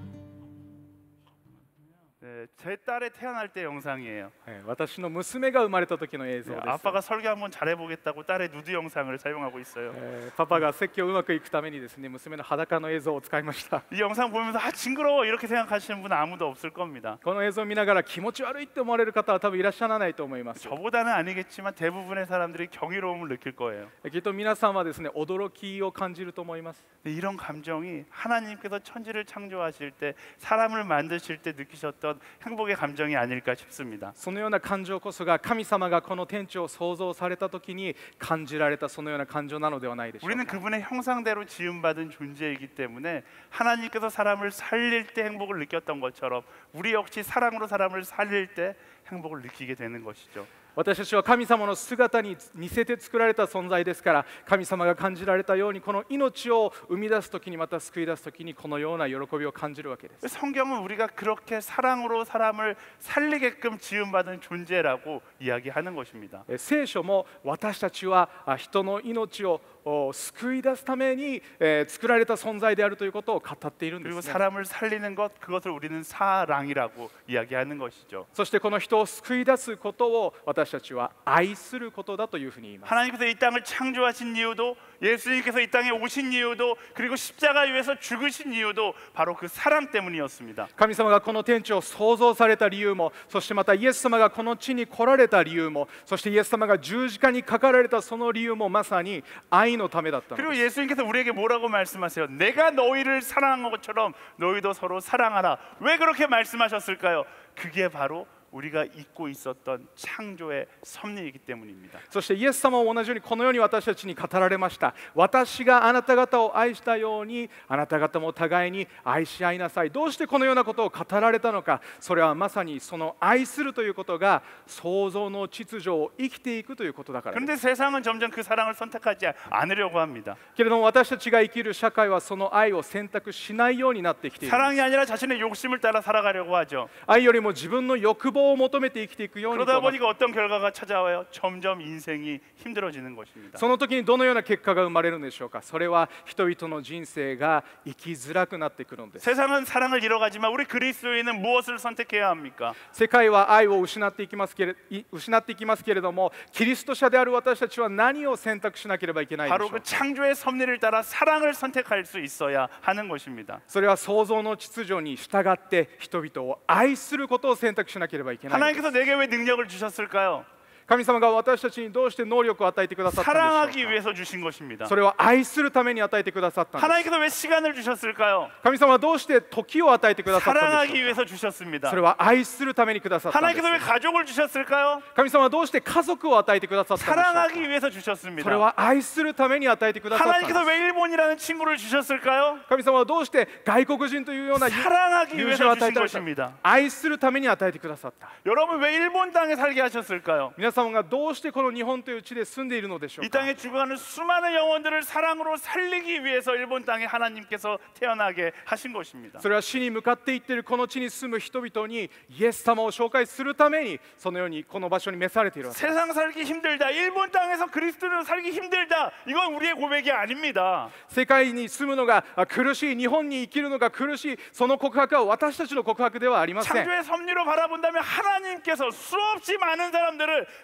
네, 제 딸이 태어날 때 영상이에요. 私の娘が生まれた時の映像 네, です。 아빠가 설교 한번 잘해보겠다고 딸의 누드 영상을 사용하고 있어요. パパが説教うまくいくためにですね、娘の裸の映像を使いました。 이 영상 보면서 징그러워 이렇게 생각하시는 분은 아무도 없을 겁니다. この映像を見ながら気持ち悪いって思われる方は多分いらっしゃらないと思います。 저보다는 아니겠지만 대부분의 사람들이 경이로움을 느낄 거예요. きっと皆さんはですね、驚きを感じると思います。 근데 이런 감정이 하나님께서 천지를 창조하실 때 사람을 만드실 때 느끼셨던 행복의 감정이 아닐까 싶습니다. そのような感情こそが神様がこの天地を創造された時に感じられたそのような感情なのではないでしょうか。 우리는 그분의 형상대로 지음받은 존재이기 때문에 하나님께서 사람을 살릴 때 행복을 느꼈던 것처럼 우리 역시 사랑으로 사람을 살릴 때 행복을 느끼게 되는 것이죠. 私たちは神様の姿に似せて作られた存在ですから、神様が感じられたようにこの命を生み出す時に、また救い出す時にこのような喜びを感じるわけです。 성경은 우리가 그렇게 사랑으로 사람을 살리게끔 지음받은 존재라고 이야기하는 것입니다. 聖書も私たちは人の命を救い出すために作られた存在であるということを語っているんで 그리고 すね。 사람을 살리는 것, 그것을 우리는 사랑이라고 이야기하는 것이죠. そしてこの人を救い出すことを私たちは愛することだというふうに言います。 하나님께서 이 땅을 창조하신 이유도, 예수님께서 이 땅에 오신 이유도, 그리고 십자가 위에서 죽으신 이유도 바로 그 사랑 때문이었습니다. 神様がこの天地を創造された理由も、そしてまたイエス様がこの地に来られた理由も、そしてイエス様が十字架にかかられたその理由もまさに愛のためだったのです。 그리고 예수님께서 우리에게 뭐라고 말씀하세요? 내가 너희를 사랑한 것처럼 너희도 서로 사랑하라. 왜 그렇게 말씀하셨을까요? 그게 바로 우리가 잊고 있었던 창조의 섭리이기 때문입니다. そしてイエス様も同じようにこのように私たちに語られました。私があなた方を愛したようにあなた方も互いに愛し合いなさい。どうしてこのようなことを語られたのか。それはまさにその愛するということが創造の秩序を生きていくということだからです。 그런데 세상은 점점 그 사랑을 선택하지 않으려고 합니다. けれども私たちが生きる社会はその愛を選択しないようになってきている。 사랑이 아니라 자신의 욕심을 따라 살아가려고 하죠. 愛よりも自分の欲望を求めて生きていくように 그러다 보니까 어떤 결과가 찾아와요? 점점 인생이 힘들어지는 것입니다. その時にどのような結果が生まれるのでしょうか。それは人々の人生が生きづらくなってくるのです。 세상은 사랑을 잃어가지만 우리 그리스도인은 무엇을 선택해야 합니까? 世界は愛を失っていきますけれども、キリスト者である私たちは何を選択しなければいけないでしょ 바로 うか。 그 창조의 섭리를 따라 사랑을 선택할 수 있어야 하는 것입니다. それは創造の秩序に従って人々を愛することを選択しなければいけないのです。 하나님께서 내게 왜 능력을 주셨을까요? 神様が私たちにどうして能力を与えてくださったんでしょう 사랑하기 か。 위해서 주신 것입니다. それは愛するために与えてくださったんです。 하나님께서 왜 시간을 주셨을까요? 神様はどうして時を与えてくださったんで 사랑하기 しょう 위해서 주셨습니다. か。それは愛するためにくださったんです。 하나님께서 왜 가족을 주셨을까요? 神様はどうして家族を与えてくださったんでしょうか。 사랑하기 위해서 それ 주셨습니다. は愛するために与えてくださったんです。 하나님께서 왜 일본이라는 친구를 주셨을까요? 神様はどうして外国人というような 사랑하기 友人 위해서 を与え 주신 た 것입니다. 愛するために与えてくださった。 여러분 왜 일본 땅에 살게 하셨을까요? 皆様がどうしてこの日本という地で住んでいるのでしょう 이 か。 땅에 죽어가는 수많은 영혼들을 사랑으로 살리기 위해서 일본 땅에 하나님께서 태어나게 하신 것입니다. それは死に向かっていっているこの地に住む人々にイエス様を紹介するためにそのようにこの場所に召されているわけです。 세상 살기 힘들다. 일본 땅에서 그리스도를 살기 힘들다. 이건 우리의 고백이 아닙니다. 世界に住むのが苦しい、日本に生きるのが苦しい、その告白は私たちの告白ではありません。 창조의 섭리로 바라본다면 하나님께서 수없이 많은 사람들을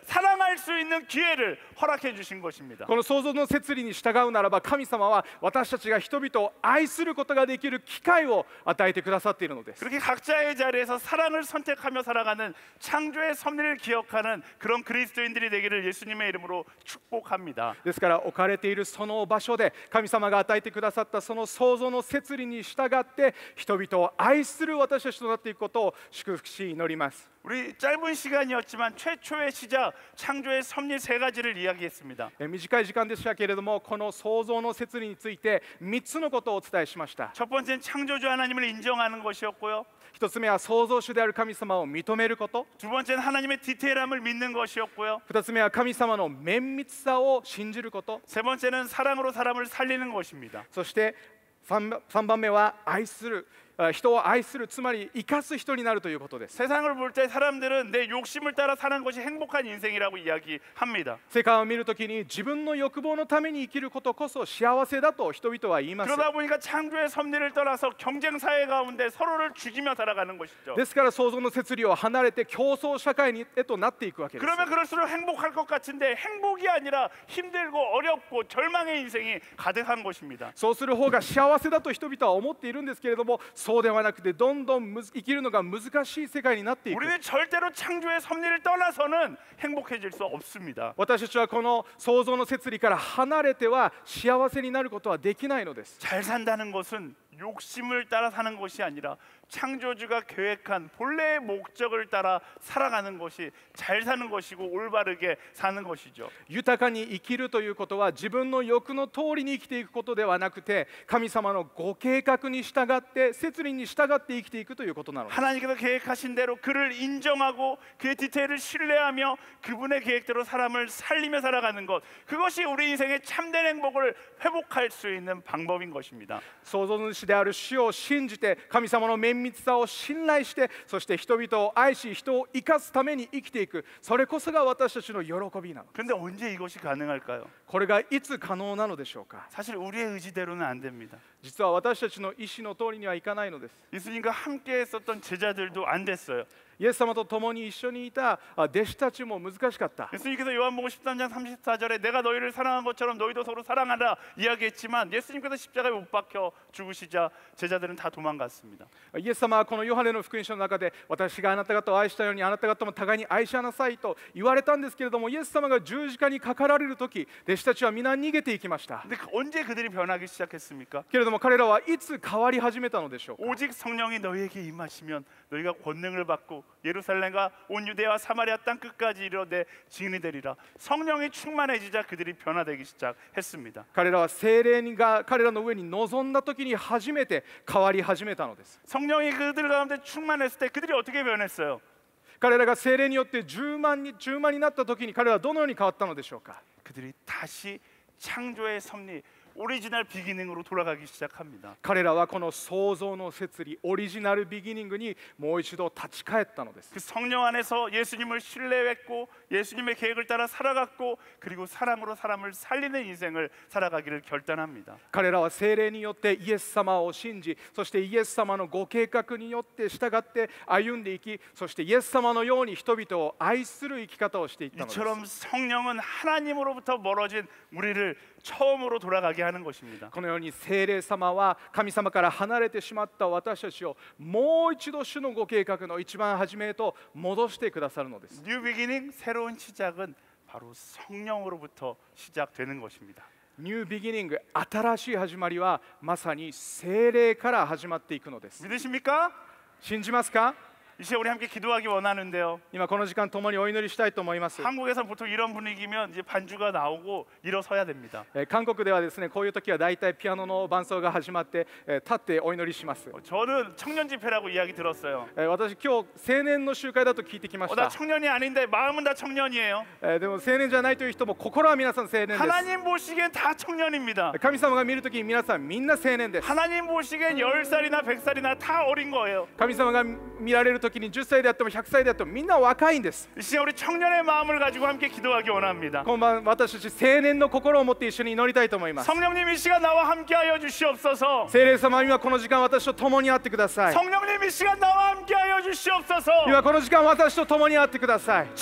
사랑할 수 있는 기회를 허락해 주신 것입니다. この創造の摂理に従うならば、神様は私たちが人々を愛することができる機会を与えてくださっているのです。 그렇게 각자의 자리에서 사랑을 선택하며 살아가는 창조의 섭리를 기억하는 그런 그리스도인들이 되기를 예수님의 이름으로 축복합니다. ですから置かれているその場所で神様が与えてくださったその創造の摂理に従って人々を愛する私たちとなっていくことを祝福し祈ります。 우리 짧은 시간이었지만 최초의 시작 창조의 섭리 세 가지를 이야기했습니다. 短い時間でしたけれども、この創造の摂理について3つのことをお伝えしました。 첫 번째는 창조주 하나님을 인정하는 것이었고요. 1つ目は創造主である神様を認めること。 두 번째는 하나님의 디테일함을 믿는 것이었고요. 2つ目は神様の綿密さを信じること。 세 번째는 사랑으로 사람을 살리는 것입니다. そして3番目は愛する、人を愛する、つまり生かす人になるということです。 세상을 볼 때 사람들은 내 욕심을 따라 사는 것이 행복한 인생이라고 이야기합니다. 世界を見るときに自分の欲望のために生きることこそ幸せだと人々は言います。 그러다 보니까 창조의 섭리를 떠나서 경쟁 사회 가운데 서로를 죽이며 살아가는 것이죠. ですから創造の摂理を離れて競争社会へとなっていくわけです。 그러면 그럴수록 행복할 것 같은데 행복이 아니라 힘들고 어렵고 절망의 인생이 가득한 것입니다. そうする方が幸せだと人々は思っているんですけれども、そうではなくてどんどん生きるのが難しい世界になっていく。 우리는 절대로 창조의 섭리를 떠나서는 행복해질 수 없습니다. 私たちはこの創造の摂理から離れては幸せになることはできないのです。 잘 산다는 것은 욕심을 따라 사는 것이 아니라 창조주가 계획한 본래의 목적을 따라 살아가는 것이 잘 사는 것이고 올바르게 사는 것이죠. 豊かに生きるということは自分の欲の通りに生きていくことではなくて、神様のご計画に従って摂理に従って生きていくということなのです。 하나님께서 계획하신 대로 그를 인정하고 그의 디테일을 신뢰하며 그분의 계획대로 사람을 살리며 살아가는 것, 그것이 우리 인생의 참된 행복을 회복할 수 있는 방법인 것입니다. 創造主である主を信じて、神様の綿密さを信頼して、そして人々を愛し人を生かすために生きていく、それこそが私たちの喜びなの。 근데 언제 이것이 가능할까요? これがいつ可能なのでしょうか。 사실 우리의 의지대로는 안 됩니다. 実は私たちの意思の通りにはいかないのです。 예수님과 함께 했었던 제자들도 안 됐어요. イエス様と共に一緒にいた弟子たちも難しかった。 예수님께서 요한복음 13장 34절에 내가 너희를 사랑한 것처럼 너희도 서로 사랑하라 이야기했지만 예수님께서 십자가에 못 박혀 죽으시자 제자들은 다 도망갔습니다. イエス様はこのヨハネの福音書の中で、私があなた方を愛したようにあなた方も互いに愛しなさいと言われたんですけれども、イエス様が十字架にかかられるとき、弟子たちは皆逃げていきました。 근데 언제 그들이 변하기 시작했습니까? けれども彼らはいつ変わり始めたのでしょうか。 오직 성령이 너희에게 임하시면 너희가 권능을 받고 예루살렘과 온 유대와 사마리아 땅 끝까지 이르러 내 증인이 되리라. 성령이 충만해지자 그들이 변화되기 시작했습니다. 彼らは聖霊が彼らの上に臨んだ時に初めて変わり始めたのです。 성령이 그들 가운데 충만했을 때 그들이 어떻게 변했어요? 彼らが聖霊によって充満になった時に彼らはどのように変わったのでしょうか。 그들이 다시 창조의 섭리 오리지널 비기닝으로 돌아가기 시작합니다. 彼らはこの創造の摂理、オリジナルビギニングにもう一度立ち返ったのです。 그 성령 안에서 예수님을 신뢰했고 예수님의 계획을 따라 살아갔고 그리고 사랑으로 사람을 살리는 인생을 살아가기를 결단합니다. 彼らは聖霊によってイエス様を信じ、そしてイエス様のご計画によって従って歩んでいき、そしてイエス様のように人々を愛する生き方をしていったのです。 이처럼 성령은 하나님으로부터 멀어진 우리를 처음으로 돌아가게 하는 것입니다. このように聖霊様は神様から離れてしまった私たちをもう一度主のご計画の一番初めへと戻してくださるのです。 뉴 비기닝 새로운 시작은 바로 성령으로부터 시작되는 것입니다. ニュービギニング、新しい始まりはまさに聖霊から始まっていくのです。 믿으십니까? 信じますか？ 이 시간 우리 함께 기도하기 원하는데요. 今この時間共にお祈りしたいと思います。 한국에서 보통 이런 분위기면 이제 반주가 나오고 일어서야 됩니다. 韓国ではですね、こういう時はだいたいピアノの伴奏が始まって立ってお祈りします。 저는 청년 집회라고 이야기 들었어요. 私今日青年の集会だと聞いてきまし 나 た。 청년이 아닌데 마음은 다 청년이에요. でも青年じゃないという人も心は皆さん青年です。 하나님 보시기엔 다 청년입니다. 神様が見るときに皆さんみんな青年です。 하나님 보시기엔 10살이나 100살이나 다 어린 거예요. 神様が見られるときに10歳であっても100歳であってもみんな若いんです。 이 시간 우리 청년의 마음을 가지고 함께 기도하기 원합니다. 今晩私たち青年の心を持って一緒に祈りたいと思います。 성령님 이 시간 나와 함께하여 주시옵소서. 聖霊様、今この時間私と共に会ってください。 성령님 이 시간 나와 함께하여 주시옵소서. 今この時間私と共に会ってください。 처음으로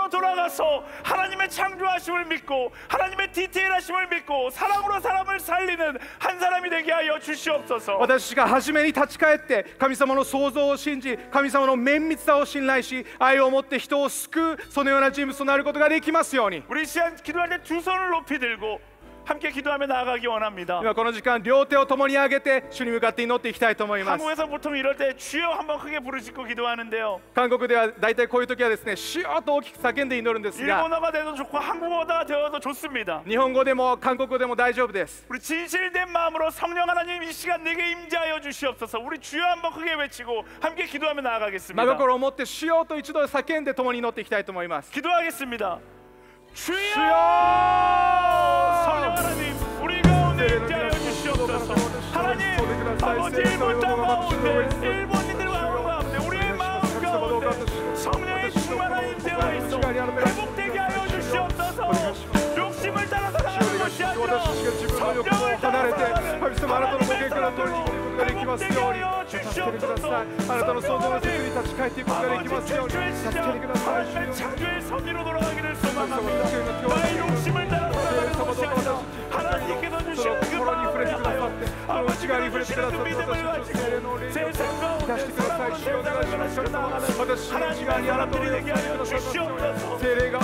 본토로 돌아가서 하나님의 창조하심을 믿고 하나님의 디테일하심을 믿고 사랑으로 사람을 살리는 한 사람이 되게 하여 주시옵소서. 私が初めに立ち返って神様の創造を信じ、神様の綿密さを信頼し、愛を持って人を救う、そのような人物となることができますように。 우리 시간 기도할 때 두 손을 높이 들고 함께 기도하며 나아가기 원합니다. 今この時間両手を共に上げて主に向かって祈っていきたいと思います。 한국에서 보통 이럴 때 주여 한번 크게 부르짖고 기도하는데요. 韓国では大体こういう時はですね、主よと大きく叫んで祈るんですが、 일본어가 돼도 좋고 한국어가 되어도 좋습니다. 日本語でも韓国語でも大丈夫です。 우리 진실된 마음으로 성령 하나님 이 시간 내게 임재하여 주시옵소서. 우리 주여 한번 크게 외치고 함께 기도하며 나아가겠습니다. 真心を持って主よと一度叫んで共に祈っていきたいと思います。 기도하겠습니다. 주여! 주여! 성령 하나님 우리 가운데 임재하여 주시옵소서. 하나님 아버지 일본 땅 가운데 일본인들 가운데 우리의 마음 가운데 성령의 충만한 임재가 있어 회복되게 하여 주시옵소서. 욕심을 따라 살아가는 것이 아니라 성령을 따라 살아가는 하나님의 사람들로 회복되게 하여 주시옵소서. 성령 하나님 창조의 섭리로 돌아가기를 소망합니다. 나의 욕심을 따라 살아가는 것이 아니라 하나님께서 주시는 그 마음을 향하여 아버지가 주시는 그 믿음을 가지고 세상 가운데 사랑으로 세상을 살아가는 하나님의 사람들이 되게 하여 주시옵소서.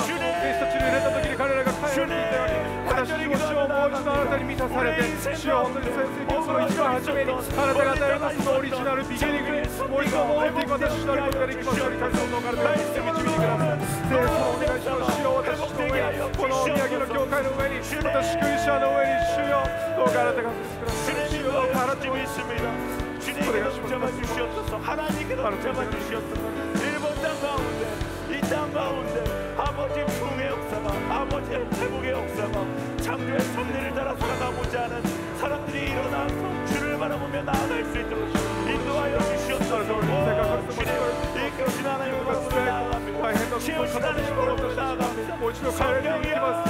주님 간절히 기도하며 나아갑니다. 주여 오늘 선생님 이치와 하지메니 하나님의 가다의そのオリジナルビギニングにもう一度戻っていく私たちのことができますように神様のお体に導いてください。聖書をお願いします。主よ私の上にこの宮城の教会の上にまた救い者の上に主よどうかあなたが降ってください。主よどうかあなたが 주님께서 붙잡아 주시옵소서. 하나님께서 붙잡아 주시옵소서. 일본 땅 가운데 이 땅 가운데 아버지 부흥의 역사가 아버지의 회복의 역사가 창조의 섭리를 따라 살아가고자 하는 사람들이 일어나서 주를 바라보며 나아갈 수 있도록 인도하여 주시옵소서. 주님 이끄신 하나님으로 바라보며 나아갑니다. 치우신 하나님으로 바라보며 나아갑니다. 성령이여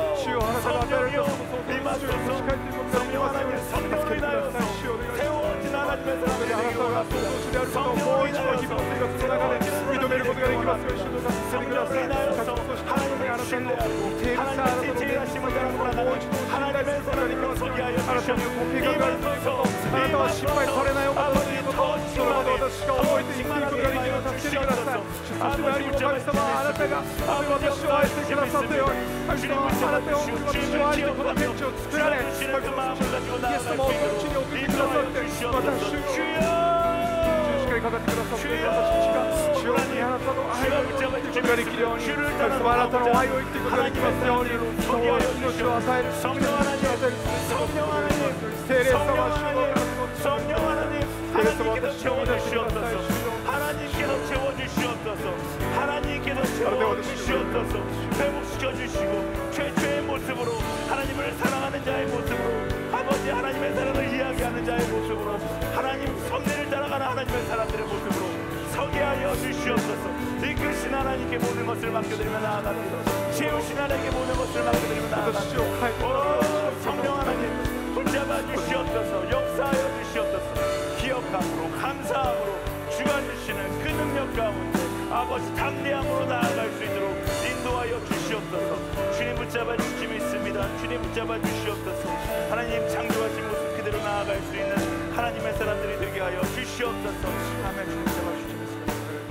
성령이여 임하소서. 성령 하나님의 성령으로 인하여서 세워진 하나님의 사람들이 되게 원합니다. 성령으로 인하여서 認めることができますように主導させてください。 하나님의 신뢰하고 하나님의 디테일하심을 따라 살아가는 하나님의 사람들로 서게 하여 주시옵소서. 아나타와 실패されないことを言うことをそのこと私が覚えて生きることができるように助けてください。そしてあり神様あなたが私を愛してくださったように神様あなたが私を愛してこの天地を作られ神様イエス様をこの地に送ってくださって私にかかってくださって私たちが主よにあなたの愛を生きることができるように神様あなたの愛を生きることができますようにその命を与える命を与える聖霊様主よ 성령 하나님 하나님께서 채워주시옵소서. 하나님께서 채워주시옵소서. 하나님께서 채워주시옵소서. 회복시켜 주시고 최초의 모습으로 하나님을 사랑하는 자의 모습으로 아버지 하나님의 사랑을 이야기하는 자의 모습으로 하나님 섭리를 따라가는 하나님의 사람들의 모습으로 서게 하여 주시옵소서. 이끄신 하나님께 모든 것을 맡겨드리며 나아갑니다. 채우신 하나님께 모든 것을 맡겨드리며 나아갑니다. 오 성령 하나님 붙잡아 주시옵소서. 역사하여 주시옵소서. 기억함으로 감사함으로 주가 주시는 그 능력 가운데 아버지 담대함으로 나아갈 수 있도록 인도하여 주시옵소서. 주님 붙잡아 주심이 있습니다. 주님 붙잡아 주시옵소서. 하나님 창조하신 모습 그대로 나아갈 수 있는 하나님의 사람들이 되게 하여 주시옵소서. 아멘. 주님 붙잡아 주시옵소서.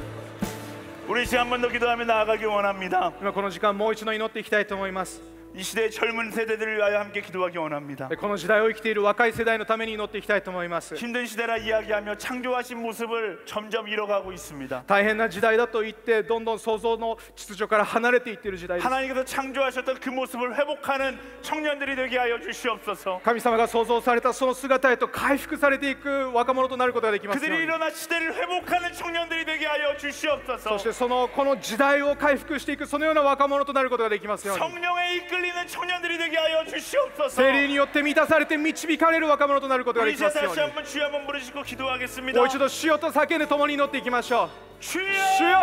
우리 시간 한 번 더 기도하며 나아가기 원합니다. 今この時間もう一度祈っていきたいと思います。 이 시대의 젊은 세대들을 위하여 함께 기도하기 원합니다. この時代を生きている若い世代のために祈っていきたいと思います。 힘든 시대라 이야기하며 창조하신 모습을 점점 잃어가고 있습니다. 大変な時代だと言ってどんどん創造の秩序から離れていっている時代です。 하나님께서 창조하셨던 그 모습을 회복하는 청년들이 되게 하여 주시옵소서. 神様が創造されたその姿へと回復されていく若者となることができますよう 그들이 に。 일어나 시대를 회복하는 청년들이 되게 하여 주시옵소서. そしてこの時代を回復していくそのような若者となることができますように。 성령에 이끌리는 청년들이 되게 하여 주시옵소서. 聖霊によって満たされて導かれる若者となることがで 우리 きま 이제 すよう 다시 に。 한번 주여 한번 부르시고 기도하겠습니다. もう一度主よと叫んで共に祈っていきましょう。 주여! 主よ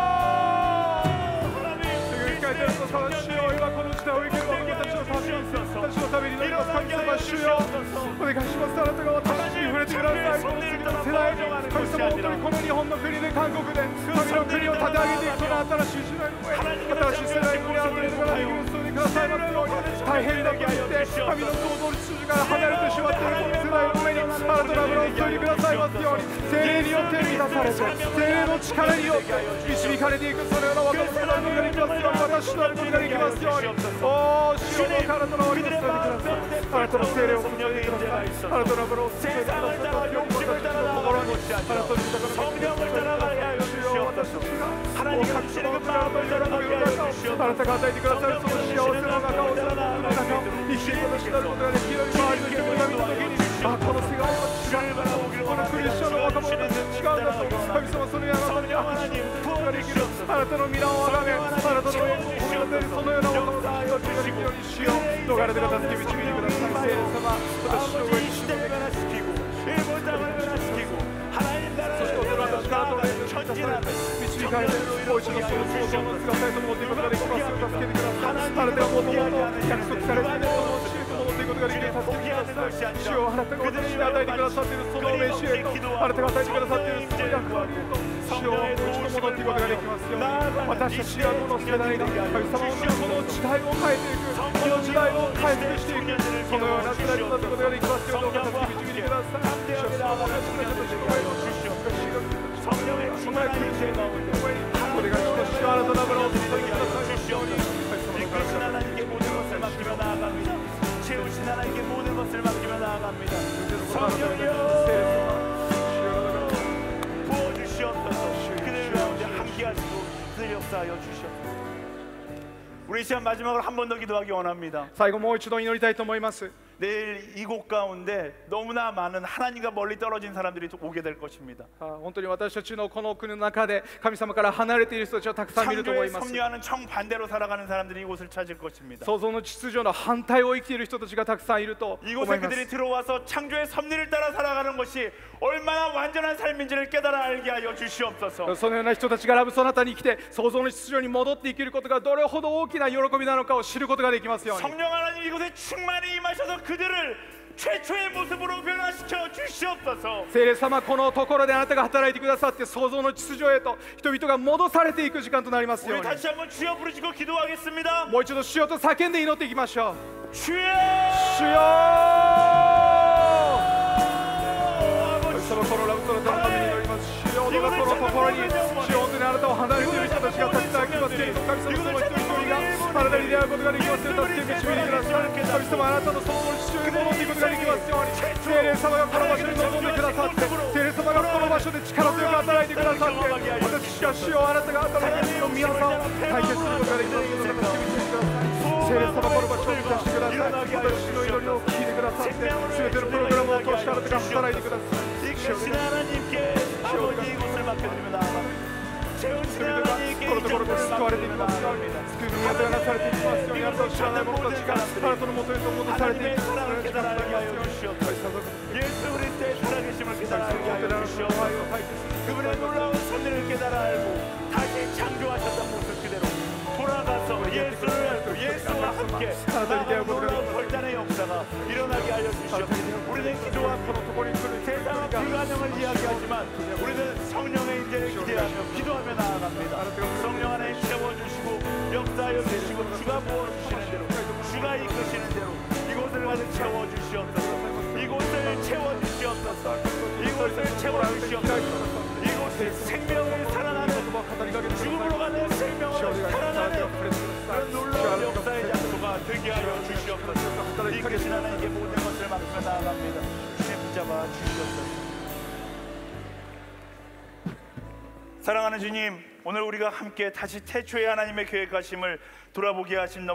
하나님, 主よ今この時代を生きる若者たちのために私のために祈ります。神様、主よお願いします。あなたが私に触れてください。この次の世代、神様、本当にこの日本の国で、韓国で神の国を立て上げていく、その新しい時代の上、新しい世代にあふれることができる人にくださいますように。大変だと言って神の創造の秩序から離れてしまっているこの世代の上に新たな油を注いでくださいますように。聖霊によって満たされて、聖霊の力によって導かれていく、そのような若者ができますように、私となることができますように。おー、主よ、どうかあなたの割りを注いでください。あなたの聖霊を注いでください。あなたの油を注いでください。私たちの心にあなたの豊かな恵みを注いでください。主よ、私たちがもう隠しの内側といたらの中をあなたが与えてくださるその幸せの中を、その中を生きて私なることができるように、周りの人が見たときに、あ、この世界は違う、このクリスチャンの若者たちは違うんだと、神様、そのようなことに握手することができる。あなたの皆をあがめ、あなたの栄光を褒めたてる、そのような若者たちができるようにしよう。どうかあなたが助け導いてください。聖霊様、私の上に主の願い、そして大人たちからと連絡してください。導かれて、もう一度その創造の姿へと戻っていくことができますよう助けてください。あなたがもともと約束されているその地へと戻っていくことができるよう助けてください。主よ、あなたが私に与えてくださっているその召しへと、あなたが与えてくださっているその役割へと、主よ、もう一度戻っていくことができますように。私たちはこの世代で神様のこの時代を変えていく、この時代を回復していく、そのような世代となっていくことができますようどうか助け導いてください。主よ、その私たちの世界をそのようなその役にお願いします。主よ、あなたの油を注いでくださいますように。 이것은 하나님께 모든 것을 맡기며 나아갑니다. 채우신 하나님께 모든 것을 맡기며 나아갑니다. 성령이여 부어주시옵소서. 그들 가운데 함께하시고 그들 역사하여 주시옵소서. 우리 이 시간 마지막으로 한 번 더 기도하기 원합니다. 最後もう一度祈りたいと思います。 내일 이곳 가운데 너무나 많은 하나님과 멀리 떨어진 사람들이 오게 될 것입니다. 本当に私たちのこの国の中で神様から離れている人たちをたくさん見ると思います。 창조의 섭리와는 정반대로 살아가는 사람들이 이곳을 찾을 것입니다. 創造の秩序の反対を生きている人たちがたくさんいると思い 이곳에 ます。 그들이 들어와서 창조의 섭리를 따라 살아가는 것이 얼마나 완전한 삶인지를 깨달아 알게 하여 주시옵소서. そのような人たちがラブソナタに来て創造の秩序に戻って生きることがどれほど大きな喜びなのかを知ることができますように。 성령 하나님 이곳에 충만히 임하셔서 그들을 최초의 모습으로 변화시켜 주시옵소서. 聖霊様、このところであなたが働いてくださって創造の秩序へと人々が戻されていく時間となりますよう 우리 に。 다시 한번 주여 부르시고 기도하겠습니다. もう一度主よと叫んで祈っていきましょう。 주여! 主よ、神様、このラブソナタのために祈ります。主よ、どうかこのところに主よ、本当にあなたを離れている人たちがたくさん来ますけれど、神様、その一人一人があなたに出会うことができますよう助け導いてください。神様、あなたの創造の秩序に戻っていくことができますように。聖霊様がこの場所に臨んでくださって、聖霊様がこの場所で力強く働いてくださって、私が主よ、あなたが働いている皆さんを解決することができますよう助け導いてください。聖霊様、この場所を満たしてください。私の祈りを聞いてくださって、全てのプログラムを通してあなたが働いてください。 이끄신 하나님께 아버지 이곳을 맡겨드리며 나아갑니다. 채우신 하나님께 このところで救われていきますように、救いの宮となされていきますように、あなたを知らない者たちがあなたのもとへと戻されていきますように、 예수 그리스도의 살아계심을 깨달아 알게 하여 주시옵소서. 그분의 놀라운 섭리를 깨달아 알고 다시 창조하셨던 모습 그대로 돌아가서 예수와 함께 놀라운 결단의 역사가 일어나게 하여 주시옵소서. 우리는 기도와 세상은 불가능을 이야기하지만 우리는 성령의 인재를 기대하며 기도하며 나아갑니다. 성령 하나님 채워주시고 역사하여 주시고 주가 부어주시는 대로 주가 이끄시는 대로 이곳을 가득 채워주시옵소서. 이곳을 채워주시옵소서. 이곳을 채워주시옵소서. 이곳에 생명을 살아나는 죽음으로 가는 생명을 살아나는 그런 놀라운 역사의 장소가 되게 하여 주시옵소서. 이끄신 하나님께 모든 것을 맡겨 나아갑니다. 주님 붙잡아 주시옵소서. 사랑하는 주님, 오늘 우리가 함께 다시 태초의 하나님의 계획하심을 돌아보게 하신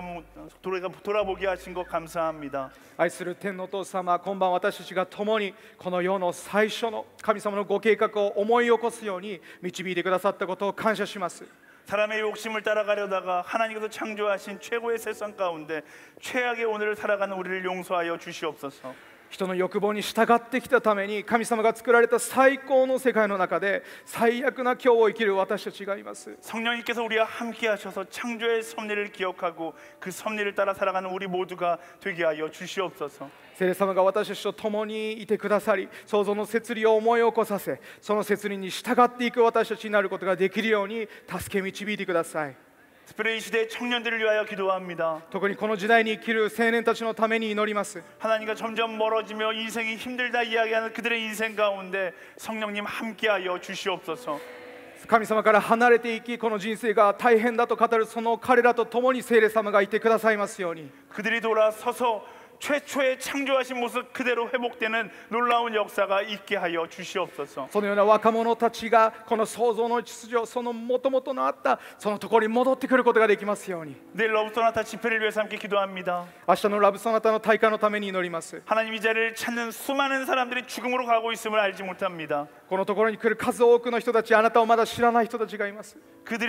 것 감사합니다. 愛する天のお父様、今晩私たちが共にこの世の最初の神様のご計画を思い起こすように導いてくださったことを感謝します。 사람의 욕심을 따라가려다가 하나님께서 창조하신 최고의 세상 가운데 최악의 오늘을 살아가는 우리를 용서하여 주시옵소서. 人の欲望に従ってきたために、神様が作られた最高の世界の中で最悪な今日を生きる私たちがいます。 성령님께서 우리와 함께 하셔서 창조의 섭리를 기억하고 그 섭리를 따라 살아가는 우리 모두가 되게 하여 주시옵소서. 聖霊様が私たちと共にいてくださり、創造の摂理を思い起こさせ、その摂理に従っていく私たちになることができるように助け導いてください。 특별히 이 시대의 청년들을 위하여 기도합니다. 特にこの時代に生きる青年たちのために祈ります。 하나님과 점점 멀어지며 인생이 힘들다 이야기하는 그들의 인생 가운데 성령님 함께하여 주시옵소서. 神様から離れていき、この人生が大変だと語るその彼らと共に聖霊様がいてくださいますように。 그들이 돌아서서 최초의 창조하신 모습 그대로 회복되는 놀라운 역사가 있게 하여 주시옵소서. そのような若者たちがこの創造の秩序、その元々のあったそのところに戻ってくることができますように。 내일 러브소나타 집회를 위해서 함께 기도합니다. 明日のラブソナタの大会のために祈ります。 하나님 이 자리를 찾는 수많은 사람들이 죽음으로 가고 있음을 알지 못합니다. このところに来る数多くの人たち、あなたをまだ知らない人たちがいます。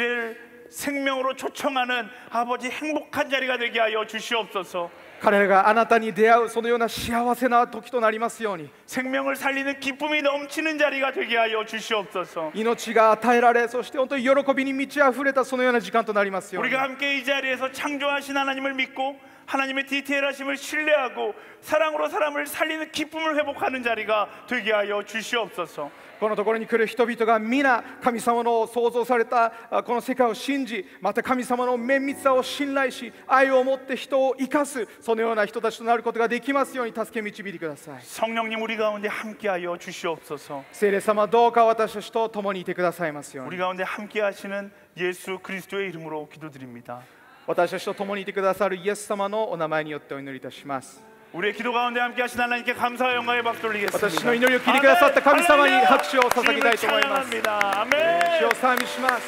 그들을 생명으로 초청하는 아버지 행복한 자리가 되게 하여 주시옵소서. 彼らがあなたに出会うそのような幸せな時となりますように。 생명을 살리는 기쁨이 넘치는 자리가 되게 하여 주시옵소서. 命が与えられ、そして本当に喜びに満ち溢れたそのような時間となりますように。 우리가 함께 이 자리에서 창조하신 하나님을 믿고 하나님의 디테일하심을 신뢰하고 사랑으로 사람을 살리는 기쁨을 회복하는 자리가 되게 하여 주시옵소서. このところに来る人々が皆神様の創造されたこの世界を信じ、また神様の綿密さを信頼し、愛を持って人を生かす、そのような人たちとなることができますように助け導いてください。 성령님 우리 가운데 함께하여 주시옵소서. 聖霊様、どうか私たちと共にいてくださいますよう 우리 に。 가운데 함께하시는 예수 그리스도의 이름으로 기도드립니다. 私たちと共にいてくださるイエス様のお名前によってお祈りいたします。 우리의 기도 가운데 함께하신 하나님께 감사와 영광의 박수 돌리겠습니다. 私の祈りを聞いてくださった神様に拍手を捧げたいと思います。 주님을 찬양합니다. 아멘. 主を賛美します。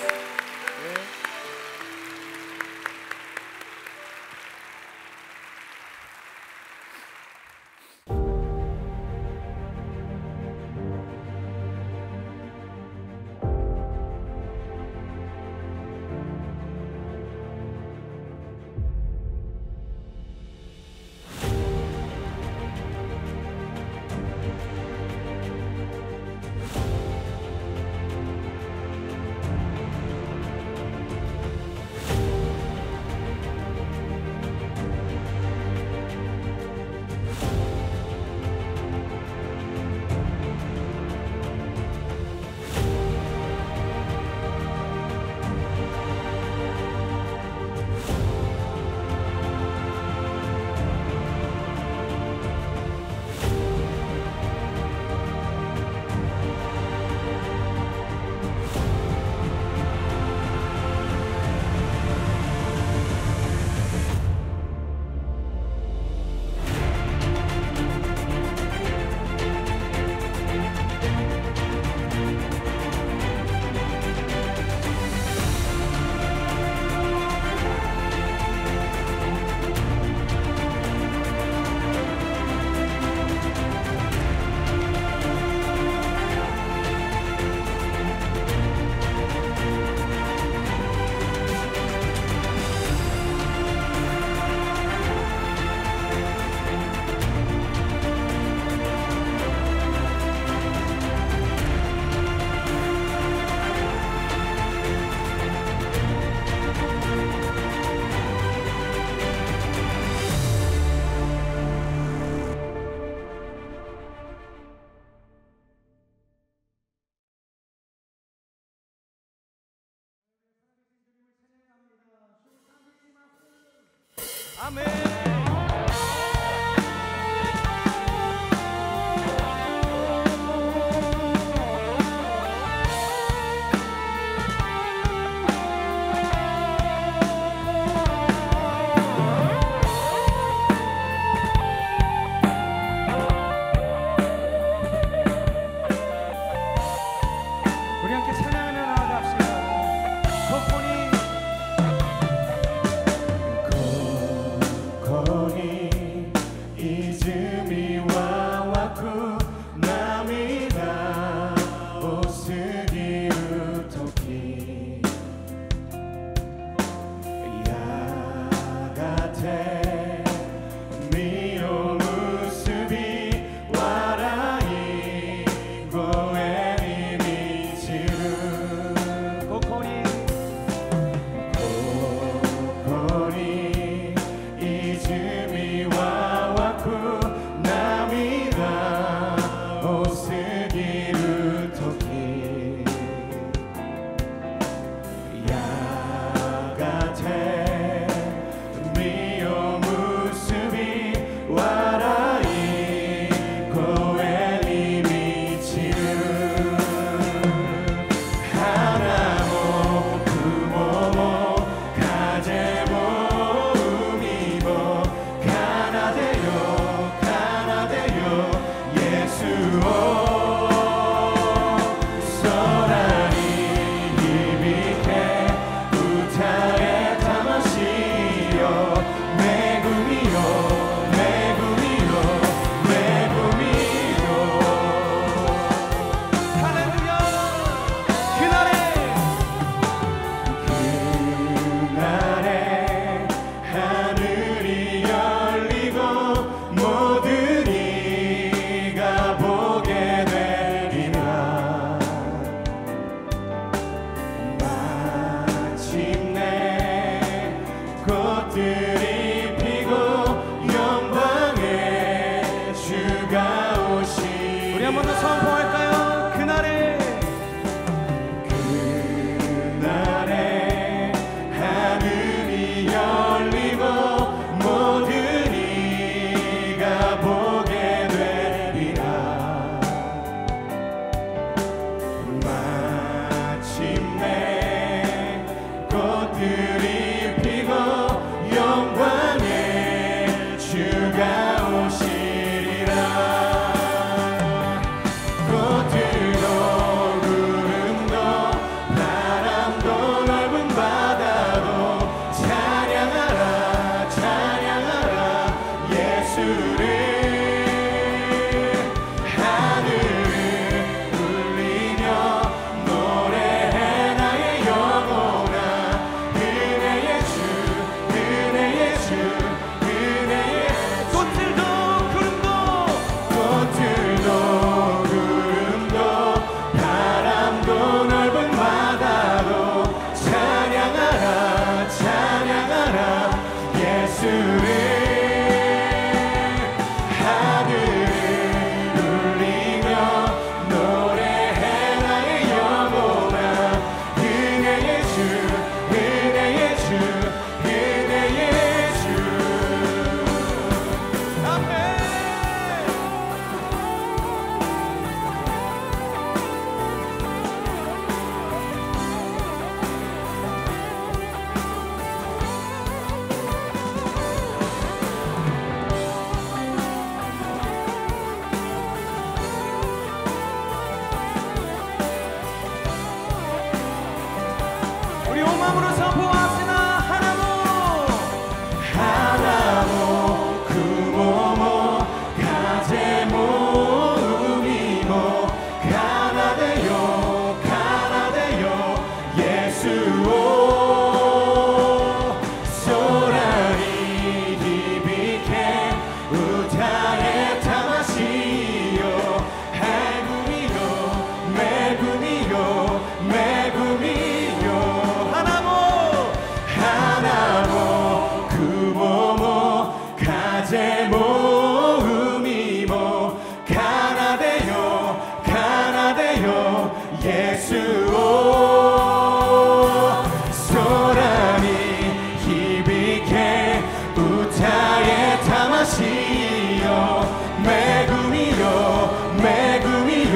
우리 함께 찬양하며 나아갑시다. 거꾸니 꽃들이 피고 영광의 주가 오시리라. 꽃들도 구름도 바람도 넓은 바다도 찬양하라 찬양하라 예수를. 하늘을 울리며 노래해 나의 영혼아. 은혜의 주 은혜의 주 은혜의 꽃들도 구름도 바람도 넓은 바다도 찬양하라 찬양하라 예수를. 하늘을 울리며 노래해 나의 영혼아. 은혜의 주 은혜의 주 은혜의 주. 아멘. 우리 온 마음으로 선포합시다. 하나모 구모모 가제모 우미모 가나데요 가나데요 예수오. 소란이 희비케 우타에 타마시요. 해구미요 매구미요 매구미요. 하나모 구모모 가제모 우미모 가나데요 가나데요 예수오. 소란이 희비케 우타에 타마시요. 매구미요 매구미요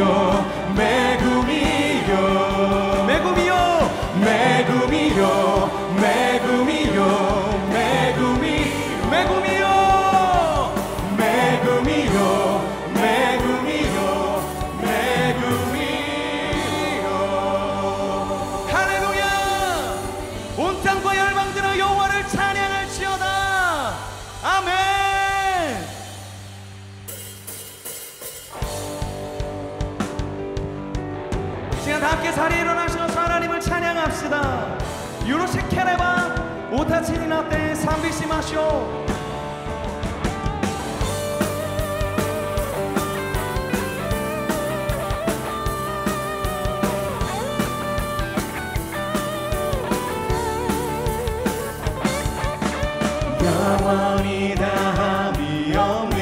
매구미요 매구미요 매구미요 매구미요 매구미 매구미요 매구미요 매구미요 매구미요. 할렐루야. 온 땅과 열방들아 여호와를 찬양할지어다. 아멘. 이 시간 다 함께 자리에 일어나셔서 하나님을 찬양합시다. 유로시케레바 오타치니나테 삼비시마쇼. 영원히 다함이 없는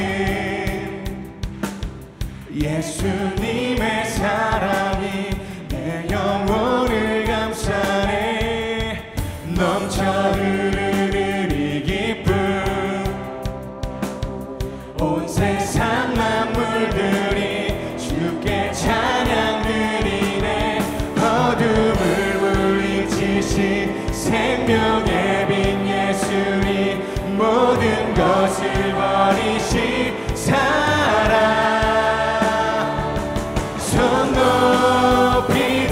예수님의 사랑이 내 영혼을 감싸네. 넘쳐 흐르는 이 기쁨 온 세상 만물들이 주께 찬양 드리네. 어둠을 물리치신 생명의 빛 예수님 모든 것을 버리신 사랑. 손 높이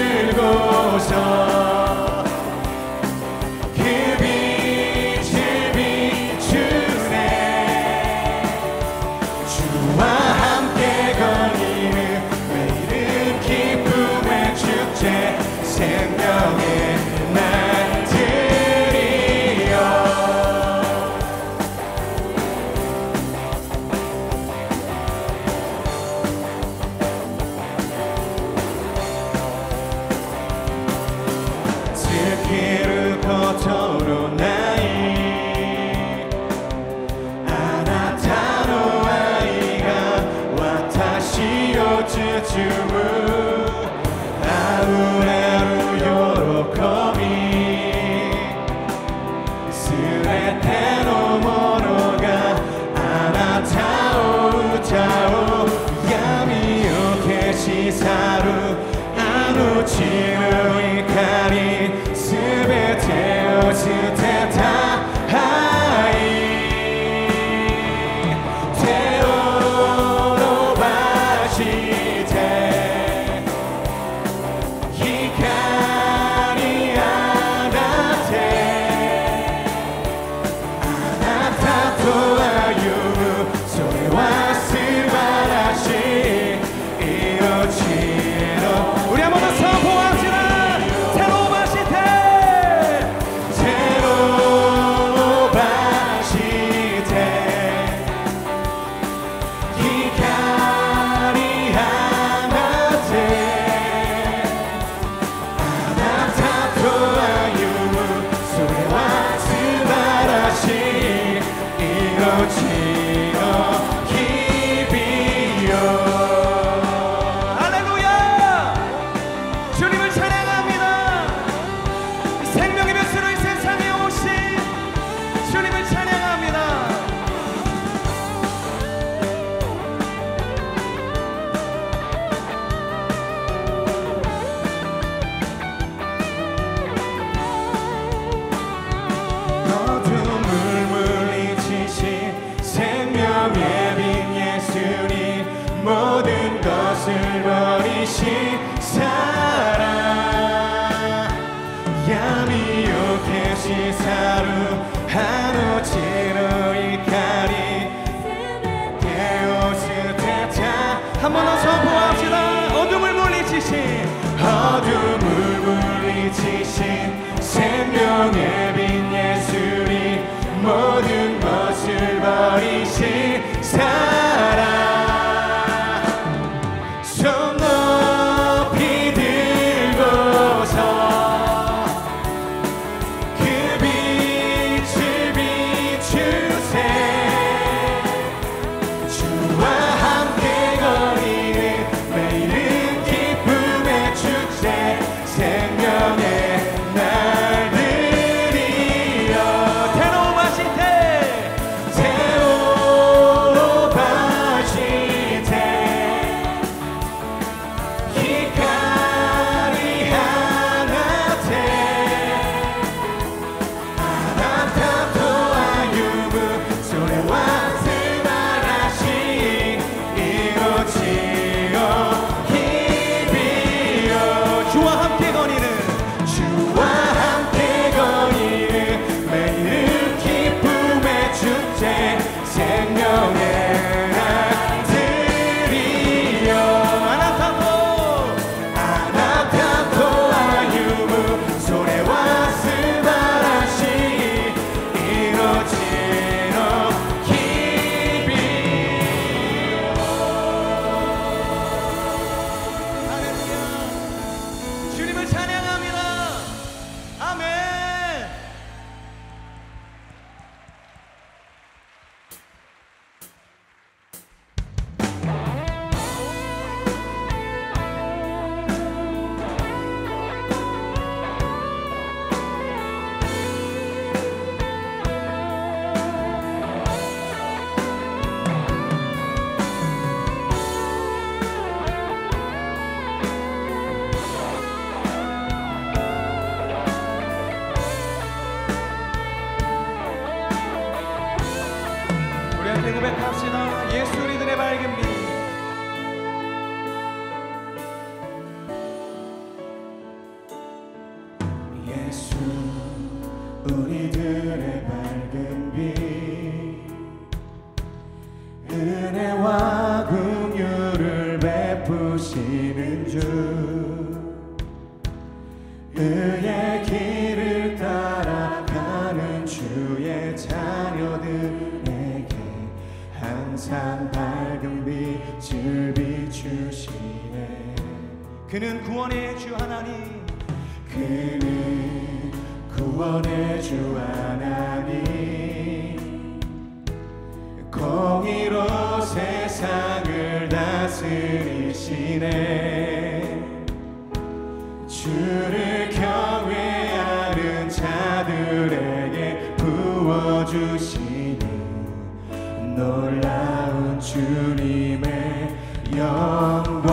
들고서 그 빛을 비추세. 주와 함께 거니는 매일은 기쁨의 축제 생명의 날들이여. 스키를 거쳐로 나이 아나타노 아이가 와타시오 츠츠무 아우라루 요로코미 스레테노 모노가 아나타오 우타오 야미요 케시사루 아누치의光すべてをし去るあの地の怒り手を捨てた한 번 더 선포합시다. 어둠을 물리치신 어둠을 물리치신 생명의 빛 예수님 모든 것을 버리신 사랑 손 높이 들고서 그 빛을 비추세 주와 함께 거리는 매일은 기쁨의 축제 생명의 날들이여 테노바시테 히카리 하나테 아나타 또한 유무 소레와 스바라시 이로치요 히비요 주와 함께 거리는 매일은 기쁨의 축제 생명의 날들이여 아나타토 아유무 소레와 스바라시 이로치노 히비요 할렐루야 주님을 찬양합니다. 아멘. 우리 함께 고백합시다. 예수 우리들의 밝은 빛 예수 우리들의 밝은 빛 은혜와 긍휼을 베푸시는 주 의의 길을 따라가는 주의 자녀들에게 항상 밝은 빛을 비추시네. 그는 구원의 주 하나님 그는 구원의 주 하나님 공의로 세상을 다스리시네. 주를 경외하는 자들에게 부어주시는 놀라운 주님의 영광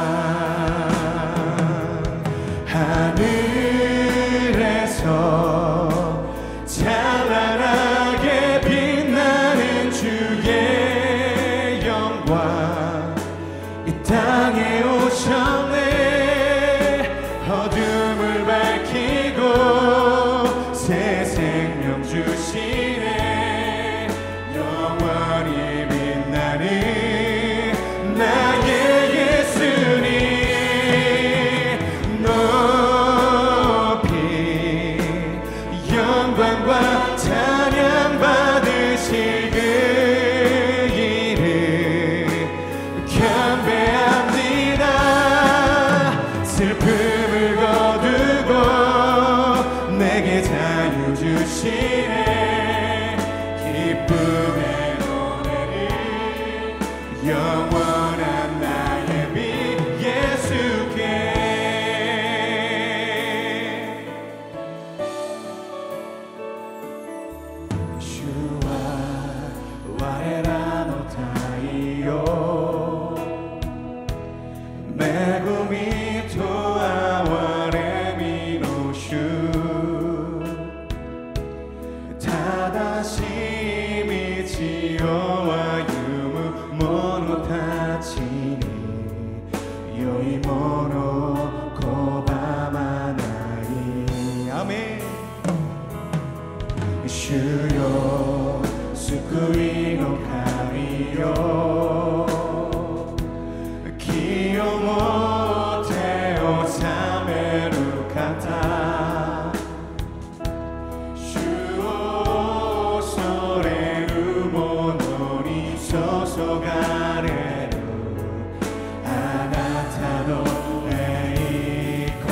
하늘에서 찬란하게 빛나는 주의 영광 이 땅에 오셨네. 어둠을 밝히고 새 생명 주시네. 영원히 빛나는 나의 예수님 높이 영광과 찬양 받으실 그 이름 경배합니다. 슬픔을 거두고 내게 자유 주시네. 기쁨의 노래를 영원한 나의 빛 예수께 주와 와레라 노타이요 메구미 토아 와레미 노슈 다다시 미치요와 유무 모노타 주여救いの神よ気をもって治める方主を恐れる者に注がれるあなたの栄光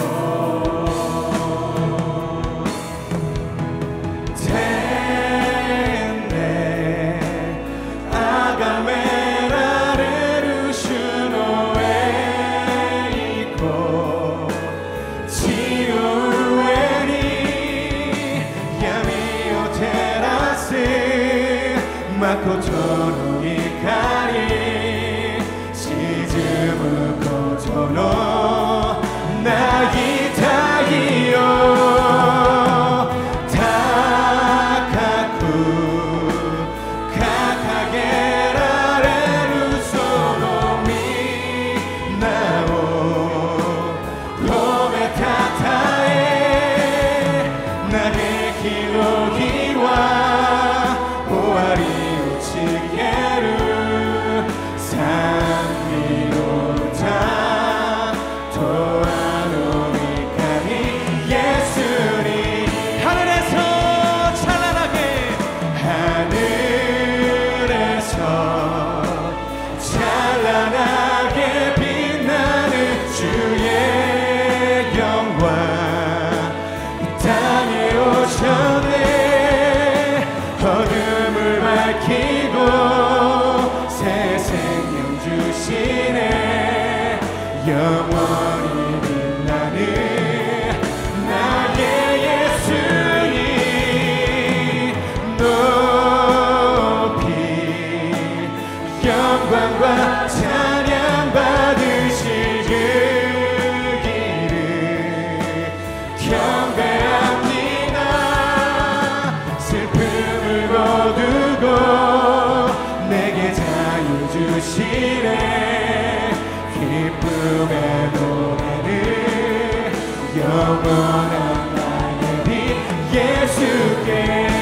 天で崇められる主の栄光地の上に闇を照らす誠の光沈むことのない太陽高く掲げられるその皆を褒めたたえ嘆きの日は終わりを告げる賛美の歌とあの御神イエスに하늘에서 찬란하게 찬란하게 빛나는 주의 영광 이 땅에 오셨네 어둠을 밝히고 새 생명 주시네 영원히 빛나는 나의 예수님 높이 영광과 찬양 받으실 그 길을 경배합니다 슬픔을 거두고 내게 자유 주시네 기쁨의 노래를 영원한 나의 빛 예수께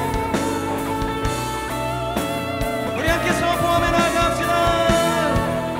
우리 함께 선포하며 나아갑시다.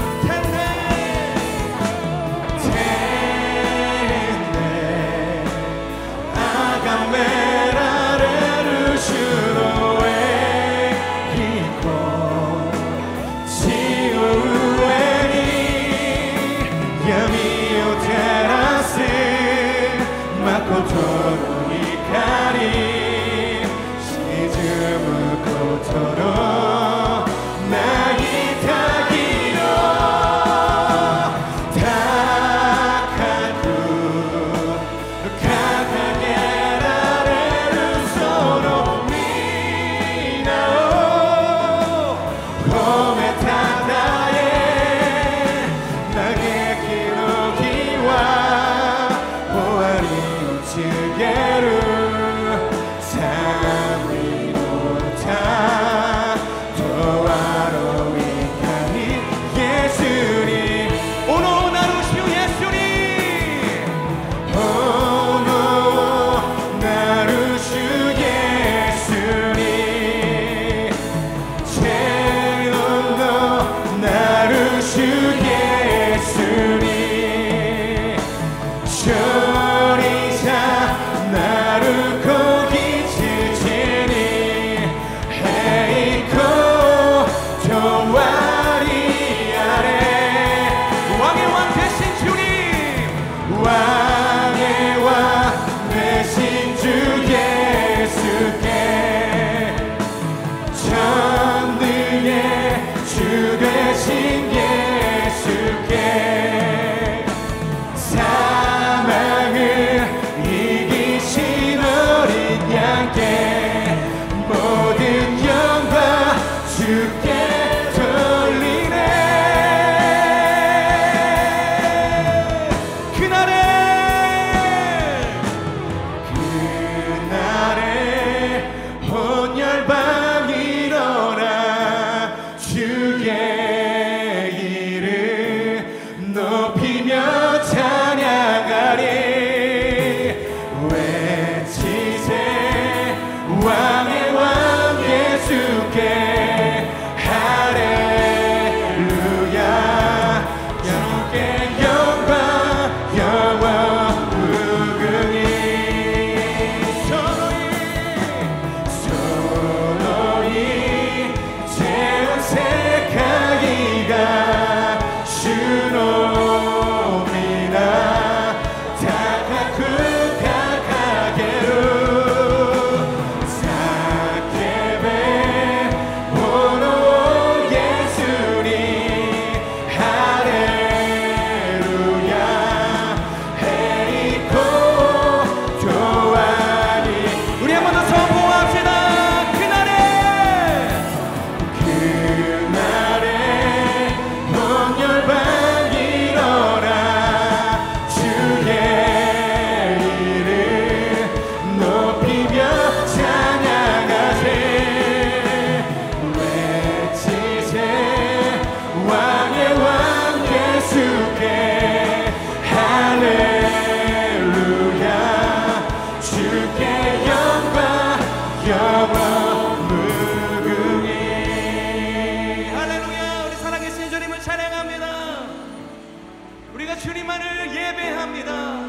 주님을 찬양합니다. 우리가 주님만을 예배합니다.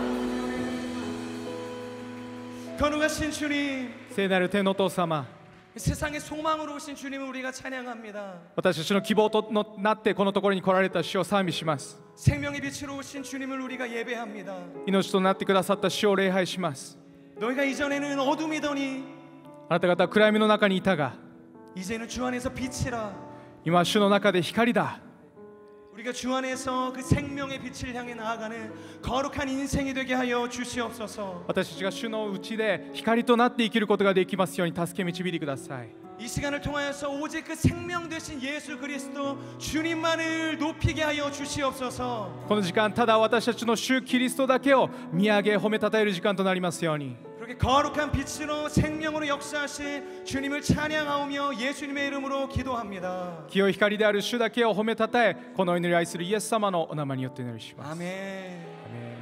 거룩하신 주님, 聖なる天のお父様、 세상의 소망으로 오신 주님을 우리가 찬양합니다. 私たちの希望となってこのところに来られた主を賛美します。 생명의 빛으로 오신 주님을 우리가 예배합니다. 命となってくださった主を礼拝します。 너희가 이전에는 어둠이더니 あなた方は暗闇の中にいたが、 이제는 주 안에서 빛이라. 今は主の中で光だ。 우리가 주 안에서 그 생명의 빛을 향해 나아가는 거룩한 인생이 되게 하여 주시옵소서. 私たちが主のうちで光となって生きることができますように助け導いてください。 이 시간을 통하여서 오직 그 생명 되신 예수 그리스도 주님만을 높이게 하여 주시옵소서. この時間、ただ私たちの主キリストだけを見上げ褒めたたえる時間となりますように。 그렇게 거룩한 빛으로 생명으로 역사하신 주님을 찬양하오며 예수님의 이름으로 기도합니다. 清い光である主だけを褒めたたえ、この祈りを愛するイエス様のお名前によってお祈りします。 아멘. アメン。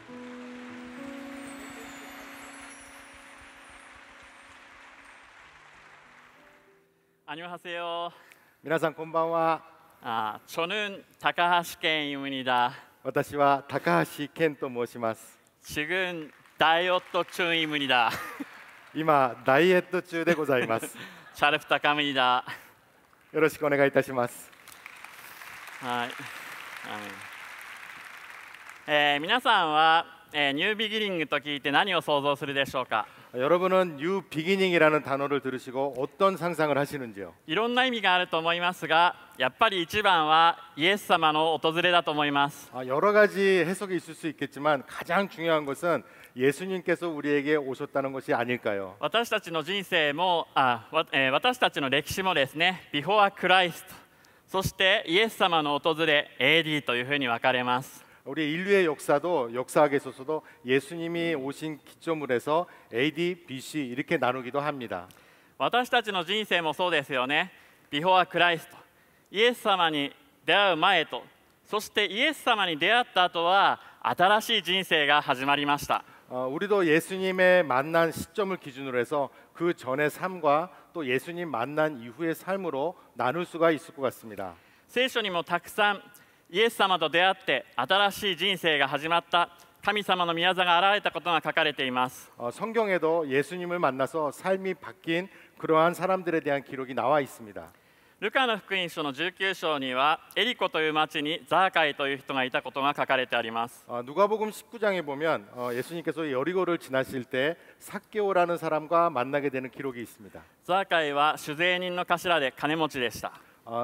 안녕하세요. 皆さんこんばんは。 저는 다카하시 켄입니다. 私は高橋健と申します。 지금 다이어트 중입니다. 今ダイエット中でございます。 잘 부탁합니다. よろしくお願いいたします。 皆さんは、ニュービギニングと聞いて何を想像するでしょうか。 여러분은 뉴 비기닝이라는 단어를 들으시고 어떤 상상을 하시는지요? いろんな意味があると思いますが、やっぱり一番はイエス様の訪れだと思います。 여러 가지 해석이 있을 수 있겠지만 가장 중요한 것은 예수님께서 우리에게 오셨다는 것이 아닐까요? 私たちの人生も私たちの歴史もですね、ビフォークライスト、そしてイエス様の訪れ AD というふうに分かれます。 우리 인류의 역사도 역사학에 있어서도 예수님이 오신 기점으로 해서 AD, BC 이렇게 나누기도 합니다. 私たちの人生もそうですよね。ビフォークライスト、イエス様に出会う前と、そしてイエス様に出会った後は新しい人生が始まりました。 우리도 예수님의 만난 시점을 기준으로 해서 그 전의 삶과 또 예수님 만난 이후의 삶으로 나눌 수가 있을 것 같습니다. 聖書にもたくさんイエス様と出会って新しい人生が始まった、神様の御業が現れたことが書かれています。 성경에도 예수님을 만나서 삶이 바뀐 그러한 사람들에 대한 기록이 나와 있습니다. ルカの福音書の19章にはエリコという町にザーカイという人がいたことが書かれてあります。 누가복음 19장에 보면 예수님께서 여리고를 지나실 때 삭개오라는 사람과 만나게 되는 기록이 있습니다. ザーカイは酒税人の頭で金持ちでした。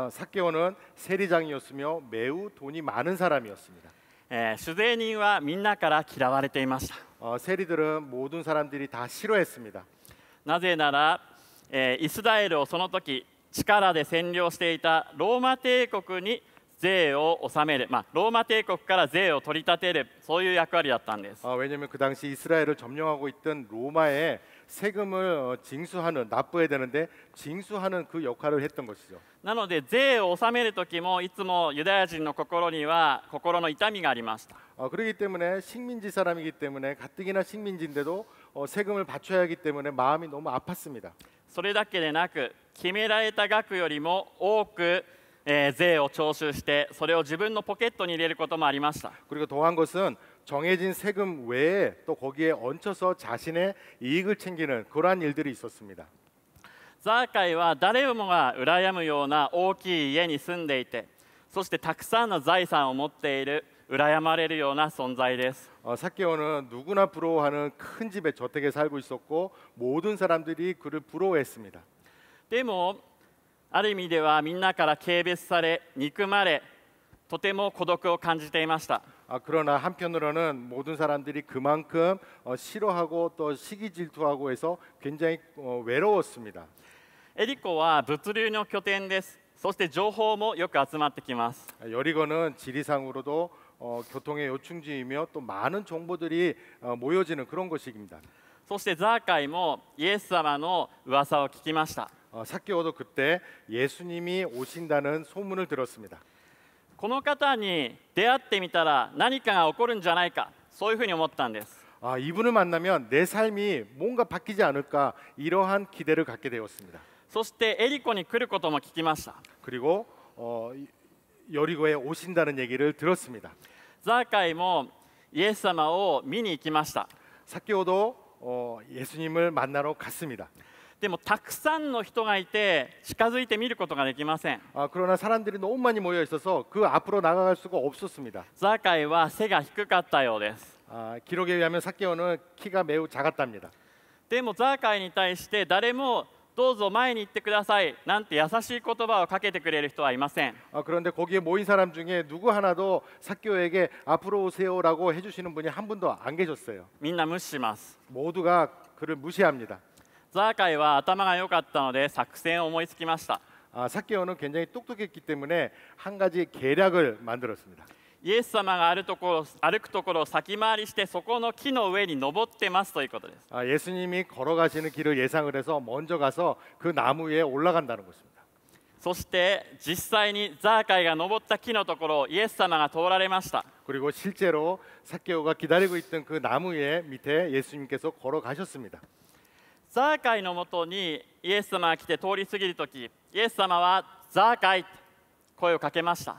삭개오는 세리장이었으며 매우 돈이 많은 사람이었습니다. 酒税人はみんなから嫌われていました。 세리들은 모든 사람들이 다 싫어했습니다. なぜなら、イスラエルをその時力で占領していたローマ帝国に税を納める、ローマ帝国から税を取り立てる、そういう役割だったんです。 왜냐하면 그 당시 이스라엘을 점령하고 있던 로마에 세금을 징수하는, 납부해야 되는데 징수하는 그 역할을 했던 것이죠. なので税を納める時もいつもユダヤ人の心には心の痛みがありました。 그렇기 때문에 식민지 사람이기 때문에 가뜩이나 식민지인데도 세금을 바쳐야 하기 때문에 마음이 너무 아팠습니다. それだけでなく、決められた額よりも多く、税を徴収してそれを自分のポケットに入れることもありました。 그리고 더한 것은 정해진 세금 외에 또 거기에 얹혀서 자신의 이익을 챙기는 그러한 일들이 있었습니다. ザーカイは誰もが羨むような大きい家に住んでいて、そしてたくさんの財産を持っている羨まれるような存在です。 삭개오는 누구나 부러워하는 큰 집에 저택에 살고 있었고 모든 사람들이 그를 부러워했습니다. でもある意味ではみんなから軽蔑され憎まれ、とても孤独を感じていました。 그러나 한편으로는 모든 사람들이 그만큼 싫어하고 또 시기 질투하고 해서 굉장히 외로웠습니다. エリコは物流の拠点です。そして情報もよく集まってきます。 여리고는 지리상으로도 교통의 요충지이며 또 많은 정보들이 모여지는 그런 곳입니다. そしてザーカイもイエス様の噂を聞きました。 삭개오도 그때 예수님이 오신다는 소문을 들었습니다. この方に出会ってみたら何かが起こるんじゃないか、そういうふうに思ったんです。 이분을 만나면 내 삶이 뭔가 바뀌지 않을까 이러한 기대를 갖게 되었습니다. そしてエリコに来ることも聞きました。 그리고 여리고에 오신다는 얘기를 들었습니다. ザーカイもイエス様を見に行きました。 삭개오도 예수님을 만나러 갔습니다. でもたくさんの人がいて近づいて見ることができません。 그러나 사람들이 너무 많이 모여 있어서 그 앞으로 나아갈 수가 없었습니다. ザーカイは背が低かったようです。 기록에 의하면 삭개오는 키가 매우 작았답니다. でもザーカイに対して誰もどうぞ前に行ってくださいなんて優しい言葉をかけてくれる人はいません。 그런데 거기에 모인 사람 중에 누구 하나도 삭개오에게 앞으로 오세요라고 해주시는 분이 한 분도 안 계셨어요. みんな無視します。 모두가 그를 무시합니다. ザーカイは頭が良かったので作戦を思いつきました。 삭개오는 굉장히 똑똑했기 때문에 한 가지 계략을 만들었습니다. イエス様が歩くところを先回りしてそこの木の上に登ってますということです。 예수님이 걸어가시는 길을 예상을 해서 먼저 가서 그 나무 위에 올라간다는 것입니다. そして実際にザーカイが登った木のところをイエス様が通られました。 그리고 실제로 삭개오가 기다리고 있던 그 나무 위에 밑에 예수님께서 걸어가셨습니다. ザーカイのもとにイエス様が来て通り過ぎるとき、イエス様はザーカイと声をかけました。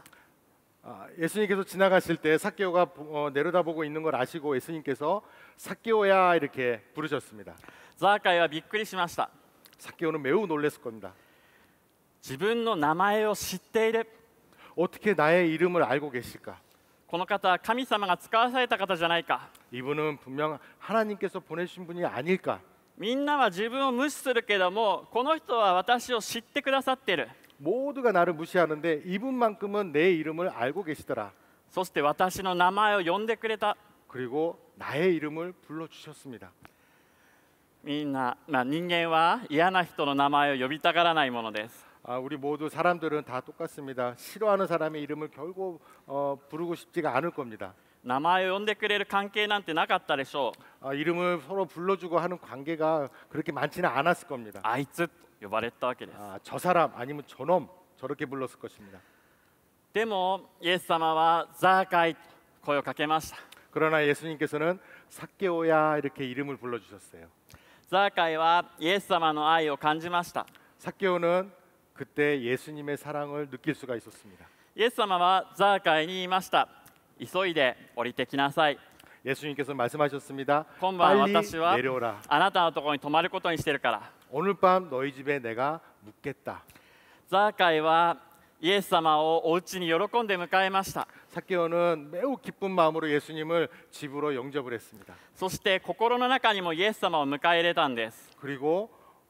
예수님께서 지나가실 때 삭개오가 내려다보고 있는 걸 아시고 예수님께서 삭개오야 이렇게 부르셨습니다. ザーカイはびっくりしました。 삭개오는 매우 놀랐을 겁니다. 自分の名前を知っている。 어떻게 나의 이름을 알고 계실까? この方は神様が使わされた方じゃないか。 이분은 분명 하나님께서 보내주신 분이 아닐까? みんなは自分を無視するけども、この人は私を知ってくださっている。 모두가 나를 무시하는데 이분만큼은 내 이름을 알고 계시더라. そして私の名前を呼んでくれた。 그리고 나의 이름을 불러주셨습니다. みんな、人間は嫌な人の名前を呼びたがらないものです。 우리 모두 사람들은 다 똑같습니다. 싫어하는 사람의 이름을 결국 부르고 싶지가 않을 겁니다. 名前を呼んでくれる関係なんてなかったでしょう。 이름을 서로 불러주고 하는 관계가 그렇게 많지는 않았을 겁니다. あいつと呼ばれたわけです。 저 사람 아니면 저놈 저렇게 불렀을 것입니다. でもイエス様はザーカイと声をかけました。 그러나 예수님께서는 삭개오야 이렇게 이름을 불러주셨어요. ザーカイはイエス様の愛を感じました。 삭개오는 그때 예수님의 사랑을 느낄 수가 있었습니다. イエス様はザーカイに言いました。急いで降りてきなさい。 예수님께서 말씀하셨습니다. 今晩 빨리 私は 내려오라. あなたのところに泊まることにしてるから。 오늘 밤 너희 집에 내가 묵겠다. ザーカイはイエス様をお家に喜んで迎えました。 삭개오는 매우 기쁜 마음으로 예수님을 집으로 영접을 했습니다. そして心の中にもイエス様を迎え入れたんです。 그리고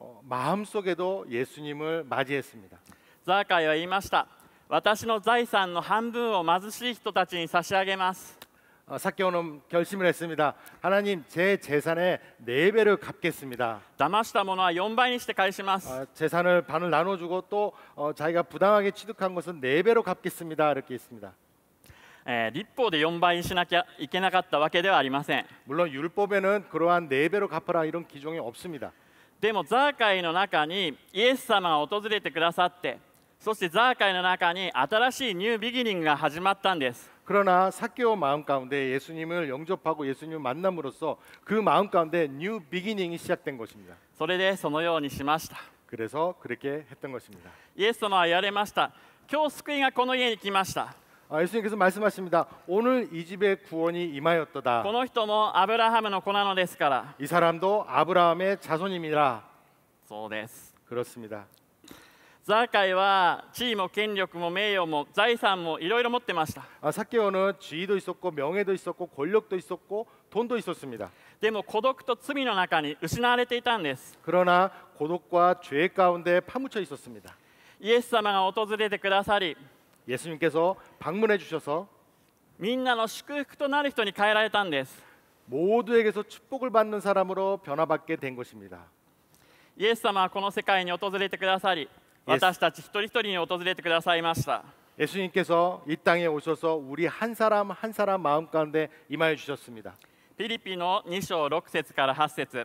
마음속에도 예수님을 맞이했습니다. ザーカイは言いました。私の財産の半分を貧しい人たちに差し上げます。 삭개오는 결심을 했습니다. 하나님 제 재산의 4배를 갚겠습니다. 騙したものは4倍にして返します。 재산을 반을 나눠주고 또 자기가 부당하게 취득한 것은 4배로 갚겠습니다. 이렇게 했습니다. 立法で4倍にしなきゃいけなかったわけではありません。 물론 율법에는 그러한 4배로 갚아라 이런 규정이 없습니다. でもザーカイの中にイエス様が訪れてくださって、そしてザーカイの中に新しいニュービギニングが始まったんです。 그러나 삭개오 마음 가운데 예수님을 영접하고 예수님을 만남으로써 그 마음 가운데 뉴 비기닝이 시작된 것입니다. それでそのようにしました。 그래서 그렇게 했던 것입니다. イエス様は言われました。今日救いがこの家に来ました。 예수님께서 말씀하십니다. 오늘 이 집에 구원이 임하였도다. この人もアブラハムの子なのですから。 이 사람도 아브라함의 자손임이라. そうです。 그렇습니다. ザーカイは地位も権力も名誉も財産もいろいろ持ってました。 삭개오는 지위도 있었고 명예도 있었고 권력도 있었고 돈도 있었습니다. でも孤独と罪の中に失われていたんです。 그러나 고독과 죄 가운데 파묻혀 있었습니다. イエス様が訪れてくださり、 예수님께서 방문해 주셔서 みんなの祝福となる人に変えられたんです。 모두에게서 축복을 받는 사람으로 변화받게 된 것입니다. イエス様はこの世界に訪れてくださり、私たち一人一人に訪れてくださいました。 예수님께서 이 땅에 오셔서 우리 한 사람 한 사람 마음 가운데 임하여 주셨습니다. ピリピの2章6節から8節。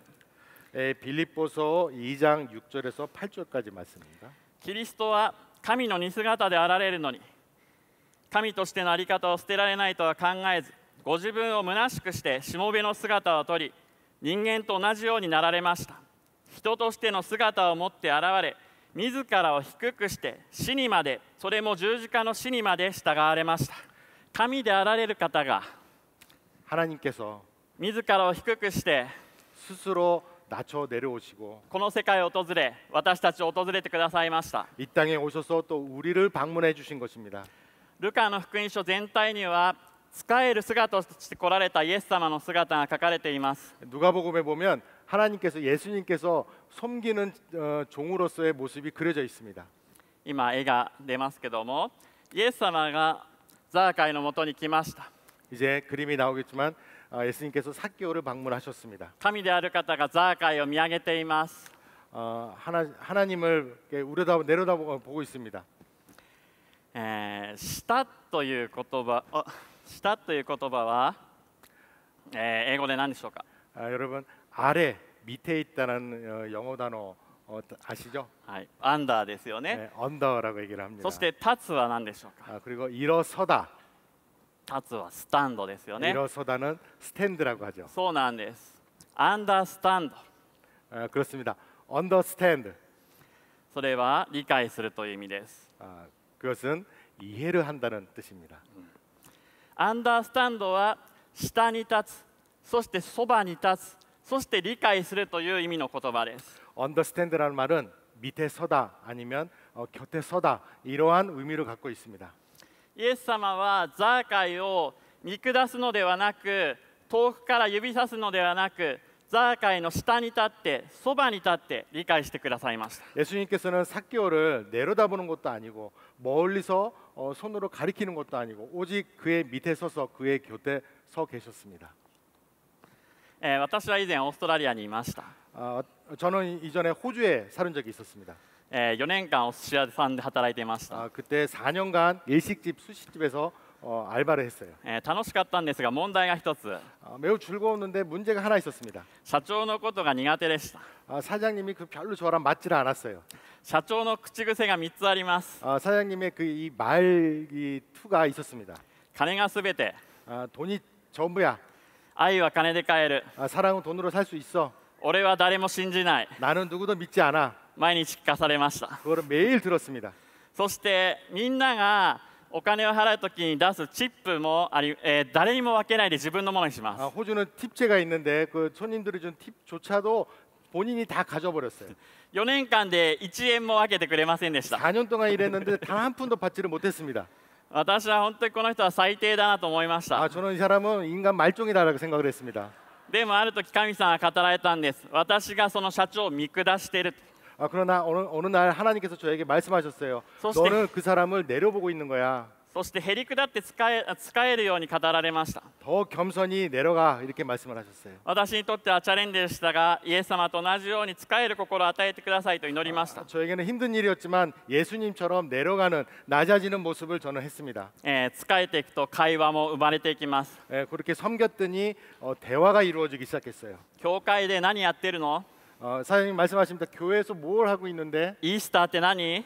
빌립보서 2장 6절에서 8절까지 말씀입니다. キリストは神の似姿であられるのに、神としての在り方を捨てられないとは考えず、ご自分を虚しくしてしもべの姿をとり、人間と同じようになられました。人としての姿を持って現れ、 自らを低くして死にまで、それも十字架の死にまで従われました。神であられる方が 하나님께서 自らを低くして 스스로 낮춰 내려오시고 この世界を訪れ、私たちを訪れてくださいました。 이 땅에 오셔서 또 우리를 방문해 주신 것입니다. ルカの福音書全体には仕える姿として来られたイエス様の姿が書かれています。 누가복음에 보면 하나님께서 예수님께서 섬기는 종으로서의 모습이 그려져 있습니다. 今絵が出ますけども、イエス様がザーカイのもとに来ました。 이제 그림이 나오겠지만 예수님께서 삭개오를 방문하셨습니다. 神である方がザーカイを見上げています。 하나님을 내려다보고 있습니다. 下という言葉、下という言葉は、英語で何でしょうか。 여러분 아래 밑에 있다는 영어 단어 아시죠? はい、アンダーですよね。 네, 언더라고 얘기를 합니다. そして立つは何でしょうか。 그리고 일어서다. 立つはスタンドですよね。 일어서다는 스탠드라고 하죠. そうなんです。アンダースタンド。 그렇습니다. understand. それは理解するという意味です。 그것은 이해를 한다는 뜻입니다. アンダースタンドは下に立つ、そしてそばに立つ、そして理解するという意味の言葉です。 understand라는 말은 밑에 서다 아니면 곁에 서다 이러한 의미를 갖고 있습니다. イエス様はザーカイを見下すのではなく、遠くから指さすのではなく、ザーカイの下に立ってそばに立って理解してくださいました。 예수님께서는 삭개오를 내려다보는 것도 아니고 멀리서 손으로 가리키는 것도 아니고 오직 그의 밑에 서서 그의 곁에 서 계셨습니다. 私は以前オーストラリアにいました。 저는 이전에 호주에 살은 적이 있었습니다. 4年間お寿司屋さんで働いていました。 그때 4년간 일식집 수시집에서 알바를 했어요. 楽しかったんですが問題が一つ。 매우 즐거웠는데 문제가 하나 있었습니다. 社長のことが苦手でした。 사장님이 별로 저랑 맞지를 않았어요. 社長の口癖が3つあります。 사장님의 이 말 투가 있었습니다. 金がすべて、 돈이 전부야. 愛は金で買える、 사랑은 돈으로 살 수 있어. 俺は誰も信じない、 나는 누구도 믿지 않아. 毎日聞かされました。 그거를 매일 들었습니다. そしてみんながお金を払うときに出すチップも誰にも分けないで自分のものにします。 호주는 팁제가 있는데 그 손님들이 준 팁조차도 본인이 다 가져버렸어요. 4年間で1円も分けてくれませんでした。 4년 동안 일했는데 단 한 푼도 받지를 못했습니다. 私は本当にこの人は最低だなと思いました。 저는 이 사람은 인간 말종이다라고 생각을 했습니다. でもある時神様が語られたんです。私がその社長を見下している。 그러나 어느 날 하나님께서 저에게 말씀하셨어요. 너는 그 사람을 내려보고 있는 거야. そしてへりくだって使えるように語られました。 더 겸손히 내려가 이렇게 말씀을 하셨어요. 私にとってはチャレンジでしたが、イエス様と同じように使える心を与えてくださいと祈りました。 저에게는 힘든 일이었지만 예수님처럼 내려가는 낮아지는 모습을 저는 했습니다. 使えていくと会話も生まれていきます。 그렇게 섬겼더니 대화가 이루어지기 시작했어요. 教会で何やってるの？ 사장님 말씀하십니다. 교회에서 뭘 하고 있는데? イースターって何？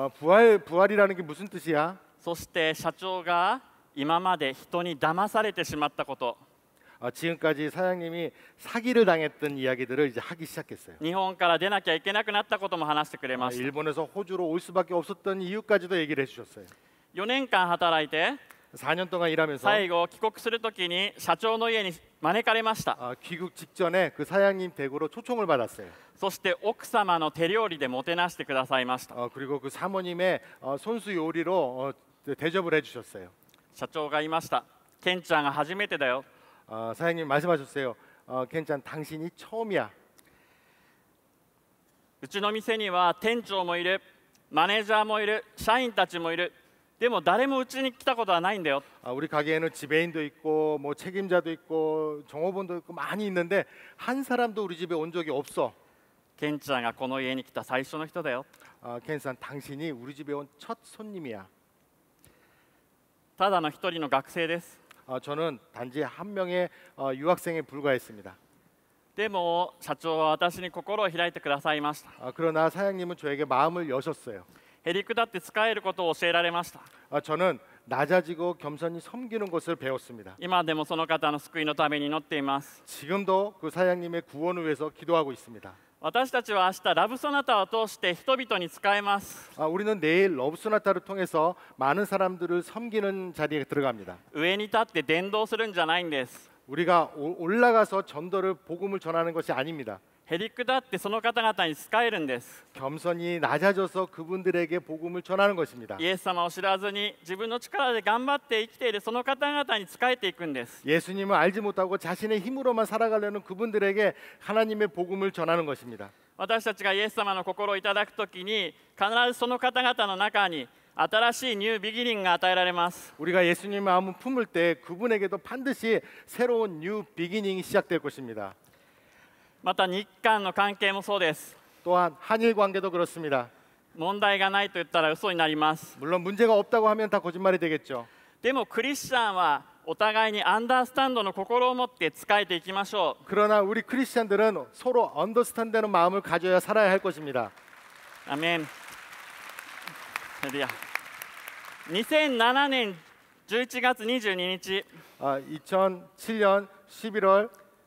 부활이라는 게 무슨 뜻이야? そして社長が今まで人に騙されてしまったこと、 지금까지 사장님이 사기를 당했던 이야기들을 이제 하기 시작했어요. 日本から出なきゃいけなくなったことも話してくれました。 일본에서 호주로 올 수밖에 없었던 이유까지도 얘기를 해주셨어요. 4年間働いて 4년 동안 일하면서 最後帰国するときに社長の家に招かれました。 귀국 직전에 그 사장님 댁으로 초청을 받았어요. そして奥様の手料理でもてなしてくださいました。 그리고 그 사모님의 손수 요리로 대접을 해주셨어요. 社長が言いました。ケンちゃんが初めてだよ。 사장님 말씀하셨어요. 켄짠 당신이 처음이야. うちの店には店長もいる、マネージャーもいる、社員たちもいる。でも誰もうちに来たことはないんだよ。 우리 가게에는 지배인도 있고 뭐 책임자도 있고 종업원도 있고 많이 있는데 한 사람도 우리 집에 온 적이 없어. ケンちゃんがこの家に来た最初の人だよ。 켄산 당신이 우리 집에 온 첫 손님이야. ただの一人の学生です。 저는 단지 한 명의 유학생에 불과했습니다. でも社長は私に心を開いてくださいました。 그러나 사장님은 저에게 마음을 여셨어요. へりくだって使えることを教えられました。 저는 낮아지고 겸손히 섬기는 것을 배웠습니다. 今でもその方の救いのために祈っています。 지금도 그 사장님의 구원을 위해서 기도하고 있습니다. 私たちは明日ラブソナタを通して人々に仕えます。 우리는 내일 러브소나타를 통해서 많은 사람들을 섬기는 자리에 들어갑니다. 上に立って伝道するんじゃないんです。 우리가 올라가서 전도를 복음을 전하는 것이 아닙니다. へりくだってその方々に仕えるんです。 겸손히 낮아져서 그분들에게 복음을 전하는 것입니다. イエス様を知らずに自分の力で頑張って生きているその方々に仕えていくんです。 예수님을 알지 못하고 자신의 힘으로만 살아가려는 그분들에게 하나님의 복음을 전하는 것입니다. 私たちがイエス様の心をいただくときに必ずその方々の中に新しいニュービギニングが与えられます。 우리가 예수님의 마음을 품을 때 그분에게도 반드시 새로운 뉴 비기닝이 시작될 것입니다. また日韓の関係もそうです。 또한 한일 관계도 그렇습니다. 問題がないと言ったら嘘になります。 물론 문제가 없다고 하면 다 거짓말이 되겠죠. でもクリスチャンはお互いにアンダースタンドの心を持って仕えていきましょう。 그러나 우리 크리스찬들은 서로 언더스탠드하는 마음을 가져야 살아야 할 것입니다. アメン。ハレルヤ。2007年11月22日、 2007년 11월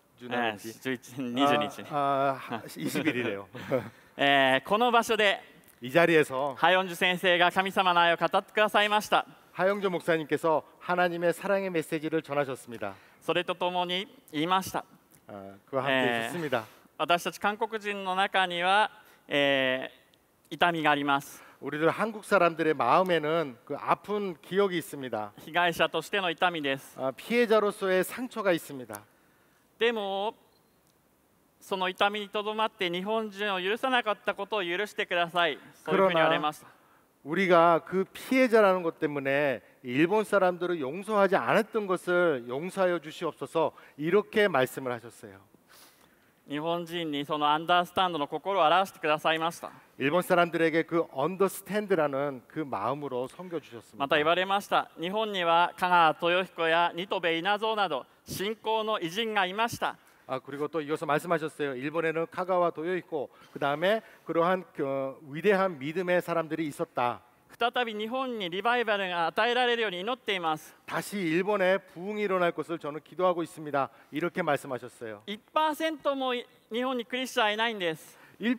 22日ね、 20일이래요. この場所で 이 자리에서 ハヨンジュ先生が神様の愛を語ってくださいました。 하영조 목사님께서 하나님의 사랑의 메시지를 전하셨습니다. それとともに言いました。 그와 함께 있습니다. 私たち韓国人の中には、痛みがあります。 우리들 한국 사람들의 마음에는 그 아픈 기억이 있습니다. 被害者としての痛みです。 피해자로서의 상처가 있습니다. でもその痛みにとどまって日本人を許さなかったことを許してください。そういうふうに言われました。 우리가 그 피해자라는 것 때문에 일본 사람들을 용서하지 않았던 것을 용서하여 주시옵소서 이렇게 말씀을 하셨어요. 日本人にそのアンダースタンドの心を表してくださいました。 일본 사람들에게 그 언더스탠드라는 그 마음으로 섬겨 ま 주셨습니다. た言われました。日本には香川豊彦や新渡戸稲造など信仰の偉人がいました。 그리고 또 이어서 말씀하셨어요. 일본에는 카가와 도요 있고 그 다음에 그러한 위대한 믿음의 사람들이 있었다. 再び日本にリバイバルが与えられるように祈っています。 다시 일본에 부흥이 일어날 것을 저는 기도하고 있습니다. 이렇게 말씀하셨어요. 1% も日本にクリスチャンいないんです。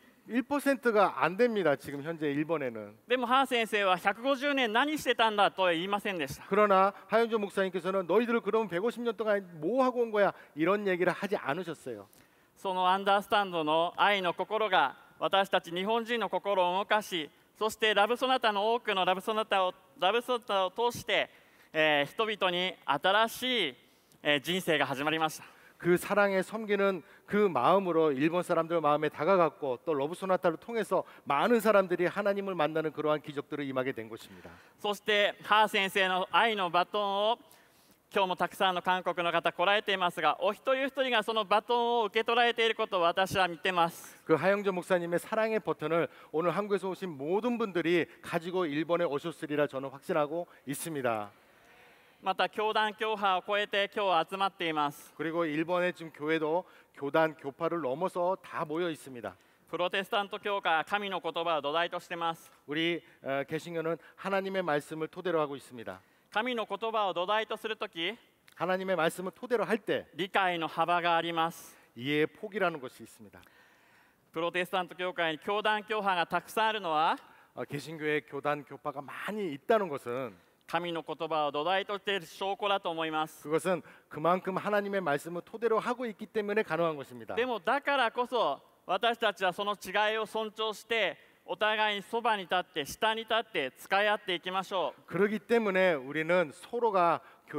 1%가 안 됩니다. 지금 현재 일본에는. でもハー先生は150年何してたんだとは言いませんでした。 그러나 하윤조 목사님께서는 너희들 그러면 150년 동안 뭐 하고 온 거야? 이런 얘기를 하지 않으셨어요. そのアンダースタンドの愛の心が私たち日本人の心を動かし、そしてラブソナタの多くのラブソナタを通して、人々に新しい、人生が始まりました。 그 사랑에 섬기는 그 마음으로 일본 사람들 마음에 다가갔고 또 러브소나타를 통해서 많은 사람들이 하나님을 만나는 그러한 기적들을 임하게 된 것입니다. そしてハー先生の愛のバトンを今日もたくさんの韓国の方来られていますが、お一人一人がそのバトンを受け取られていることを私は見てます。 그 하영조 목사님의 사랑의 버튼을 오늘 한국에서 오신 모든 분들이 가지고 일본에 오셨으리라 저는 확신하고 있습니다. また教団教派を超えて今日集まっています。 그리고 일본의 지금 교회도 교단 교파를 넘어서 다 모여 있습니다. プロテスタント教会は神の言葉を土台としています。 우리 개신교는 하나님의 말씀을 토대로 하고 있습니다. 神の言葉を土台とするとき、 하나님의 말씀을 토대로 할 때 理解の幅があります。 이해의 폭이라는 것이 있습니다. プロテスタント教会に教団教派がたくさんあるのは、 개신교의 교단 교파가 많이 있다는 것은 神の言葉を土台としている証拠だと思います。 그것은 그만큼 하나님의 말씀을 토대로 하고 있기 때문에 가능한 것입니다. でもだからこそ私たちはその違いを尊重してお互いにそばに立って下に立って使い合っていきましょう。 그렇기 때문에 우리는 서로가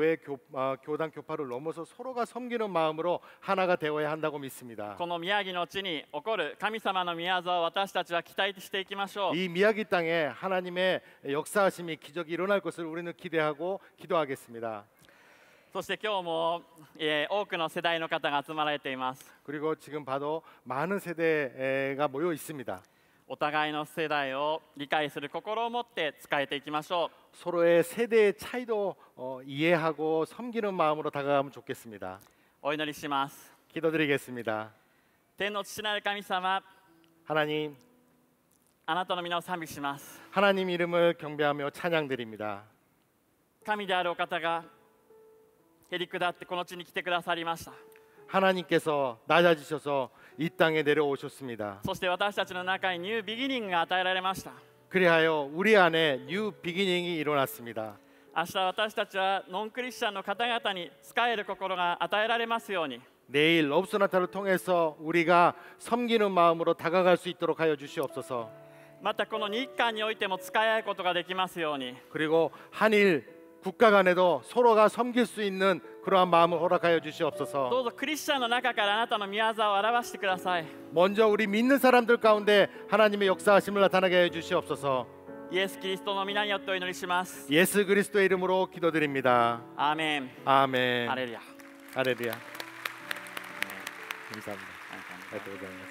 교단 교파를 넘어서 서로가 섬기는 마음으로 하나가 되어야 한다고 믿습니다. この宮城の地に起こる神様の宮沢を私たちは期待していきましょう。 이 미야기 땅에 하나님의 역사하심이 기적이 일어날 것을 우리는 기대하고 기도하겠습니다. そして今日も、多くの世代の方が集まられています。 그리고 지금 봐도 많은 세대가 모여 있습니다. お互いの世代を理解する心を持って使えていきましょう。 서로의 세대의 차이도 이해하고 섬기는 마음으로 다가가면 좋겠습니다. お祈りします。 기도드리겠습니다. 天の父なる神様、 하나님, あなたの皆を賛美します。 하나님 이름을 경배하며 찬양드립니다. 神であるお方がへりくだってこの地に来てくださりました。 하나님께서 낮아지셔서 이 땅에 내려오셨습니다. そして私たちの中にニュービギニングが与えられました。 그리하여 우리 안에 뉴 비기닝이 일어났습니다. 明日私たちはノンクリスチャンの方々に仕える心が与えられますように。 내일 럽소나타를 통해서 우리가 섬기는 마음으로 다가갈 수 있도록 하여 주시옵소서. またこの日韓においても使い合うことができますように。 그리고 한일 국가 간에도 서로가 섬길 수 있는 그러한 마음을 허락하여 ど 주시옵소서. うぞクリスチャンの中からあなたの御業を表してください。 먼저 우리 믿는 사람들 가운데 하나님의 역사하심을 나타나게 해 주시옵소서. イエス・キリストの皆によってお祈りします。 예수 그리스도의 이름으로 기도드립니다. アーメン。 아멘. ハレルヤ。 할렐루야. 감사합니다. 감사합니다.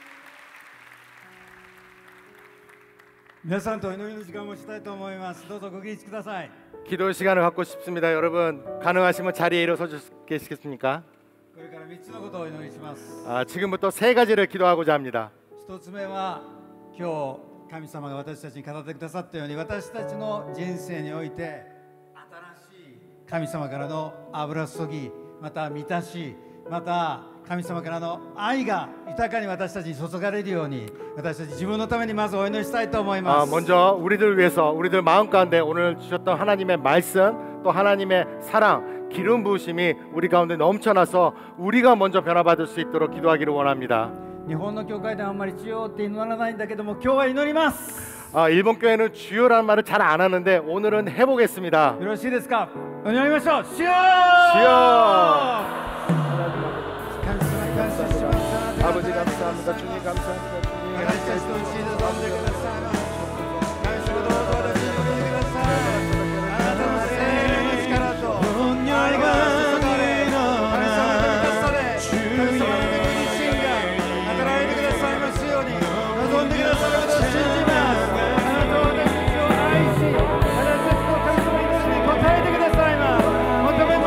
皆さんと祈りの時間をしたいと思います。どうぞご起立ください。 기도 시간을 갖고 싶습니다. 여러분 가능하시면 자리에 일어서 계시겠습니까? これから3つのことをお祈りします。 지금부터 세 가지를 기도하고자 합니다. 1つ目は今日神様が私たちに語ってくださったように、私たちの人生において新しい神様からの油注ぎ、また満たし、また神様からの愛が豊かに私たちに注がれるように、私たち自分のためにまずお祈りしたいと思います。 먼저 우리들 위해서 우리들 마음 가운데 오늘 주셨던 하나님의 말씀 또 하나님의 사랑 기름 부으심이 우리 가운데 넘쳐나서 우리가 먼저 변화받을 수 있도록 기도하기를 원합니다. 日本の教会ではあんまり主よって祈らないんだけども、今日は祈ります。 일본 교회는 주여라는 말을 잘 안 하는데 오늘은 해보겠습니다. よろしいですか。祈りましょう。主よ。 주여. 神様に感謝します。 아버지 감사합니다. 주님 감사합니다. 주님 私たちと一緒に臨んでくださいます。神様どうぞ私に臨んでください。あなたの聖霊の力と愛が注がれ、神様と満たされ、神様の御心が働いてくださいますように望んでくださることを信じます。あなたは私たちを愛し、私たちの神様の祈りに応えてくださいます。求めます。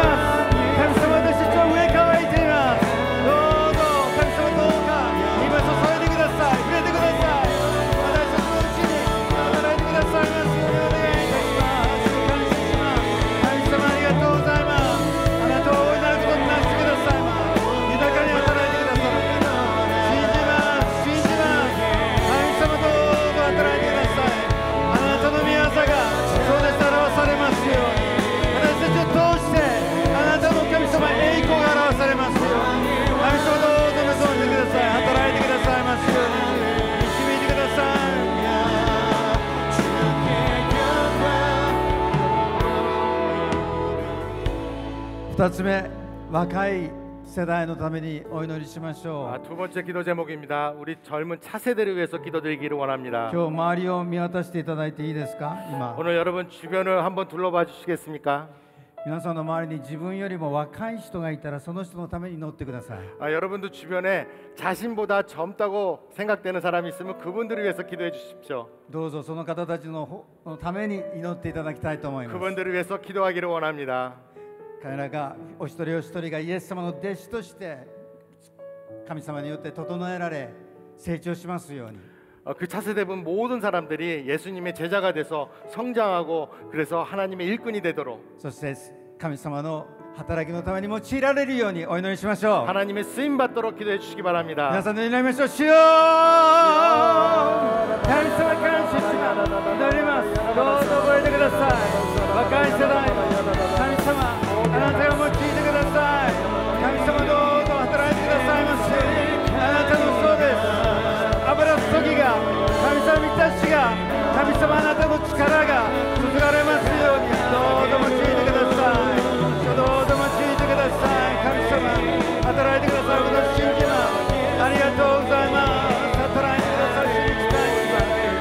神様私たちを上乾いています。どうぞ神様どうか今注いでください。触れてください。私たちのうちに働いてくださいますようにお願いいたします。感謝します。神様ありがとうございます。あなたを大いなることになしてくださいます。豊かに働いてください。信じます。信じます。神様どうぞ働いてください。あなたの御業がそうです表されますように、私たちを通してあなたの神様栄光が表されますように、神様どうぞ望んでください。働いてくださいますように導いてください。2つ目、若い世代のためにお祈りしましょう。 두 번째 기도 제목입니다. 우리 젊은 차세대를 위해서 기도드리기를 원합니다. 今日周りを見渡していただいていいですか。今 오늘 여러분 주변을 한번 둘러봐 주시겠습니까? 皆さんの周りに自分よりも若い人がいたらその人のために祈ってください。 여러분도 주변에 자신보다 젊다고 생각되는 사람이 있으면 그분들을 위해서 기도해 주십시오. どうぞその方たちのために祈っていただきたいと思います。 그분들을 위해서 기도하기를 원합니다. 彼らがお一人お一人がイエス様の弟子として神様によって整えられ成長しますように。 그 차세대분 모든 사람들이 예수님의 제자가 돼서 성장하고 그래서 하나님의 일꾼이 되도록 そして神様の働きのために用いられるようにお祈りしましょう。 하나님의 쓰임 받도록 기도해 주시기 皆 바랍니다. さんで祈りましょう。主よ、神様感謝します。祈ります。どうぞ覚えてください。若い世代、神様あなたが用いてください。神様どうぞ働いてくださいますように。あなたのそうです。油注ぎが、神様満たしが、神様あなたの力が注がれますように。どうぞ用いてください。どうぞ用いてください。神様働いてくださることを信じます。ありがとうございます。働いてくださりに期待します。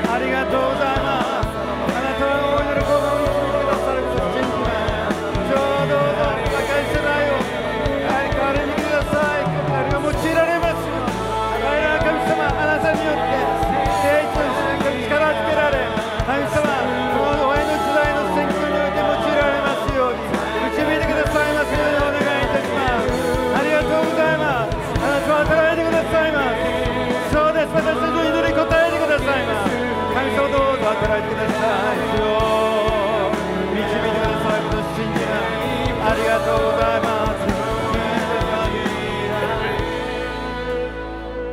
ありがとうございます。あなたは大いなるご飯を導いてくださることを信じます。どうぞ若い世代を代わりにください。彼が用いられますよ。彼らは神様あなたによって成長し力づけられ、神様この終わりの時代の選挙において用いられますように導いてくださいますようにお願いいたします。ありがとうございます。あなたは働いてくださいます。そうです。私たちの祈りに応えてくださいます。神様どうぞ働いてください。主よ導いてくださいことを信じます。ありがとうございます。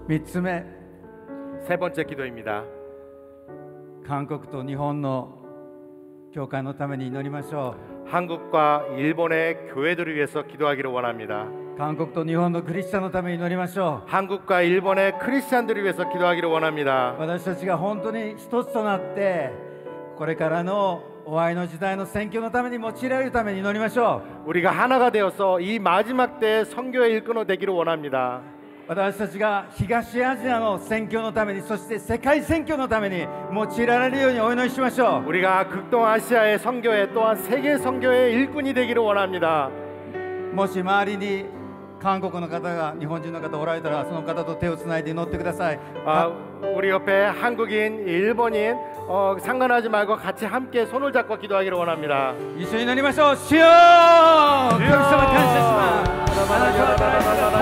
3つ目、 세 번째 기도입니다. 韓国と日本の教会のために祈りましょ 한국과 일본의 교회들을 위해서 기도하기를 원합니다. う。韓国と日本のクリスチャンのために祈りましょ 한국과 일본의 크리스찬들을 위해서 기도하기를 원합니다. う。私たちが本当に一つとなってこれからの終わりの時代の宣教のために用いられるために祈りましょ 우리가 하나가 되어서 이 마지막 때의 선교의 일꾼으로 되기를 원합니다. う。私たちが東アジアの宣教のために、そして世界宣教のために用いられるようにお祈りしましょ 우리가 극동아시아의 선교회 또한 세계 선교의 일꾼이 되기를 원합니다. う。もし周りに韓国の方が日本人の方おられたら、その方と手をつないで祈ってください。 우리 옆에 한국인, 일본인 상관하지 말고 같이 함께 손을 잡고 기도하기를 원합니다. 一緒に祈りましょう。主よ、神様感謝します。あなたは大好きだ。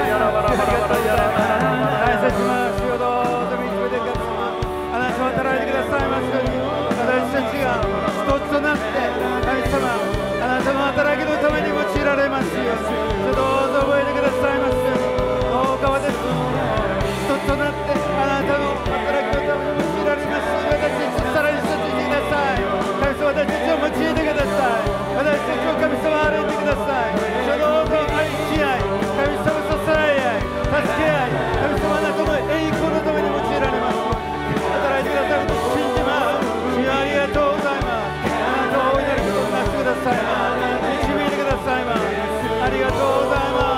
感謝します。主よ、どうぞ導いてください。あなたは働いてくださいますように、私たちが一つとなって神様、あなたの働きのために用いられますように、どうぞ覚えてくださいますように。どうか私たち一つとなってあなたの働きのために用いられますように、私たちさらに一つにしてください。神様、私たちを用いてください。私たちを神様歩いてください。どうぞ愛し合い、神様支え合い、助け合い、神様、あなたの栄光のために用いられます。働いてくださると信じます。主よ、ありがとうございます。あなたを大いなることをなしてくださいます。導いてくださいます。ありがとうございます。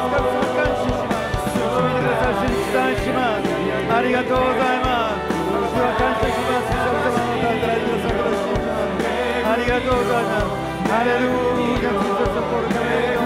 神様、感謝します。導いてくださる主に期待します。ありがとうございます。主は感謝します。神様、あなた働いてくださることを信じます。ありがとうございます。ハレルヤ、Jesus por camino,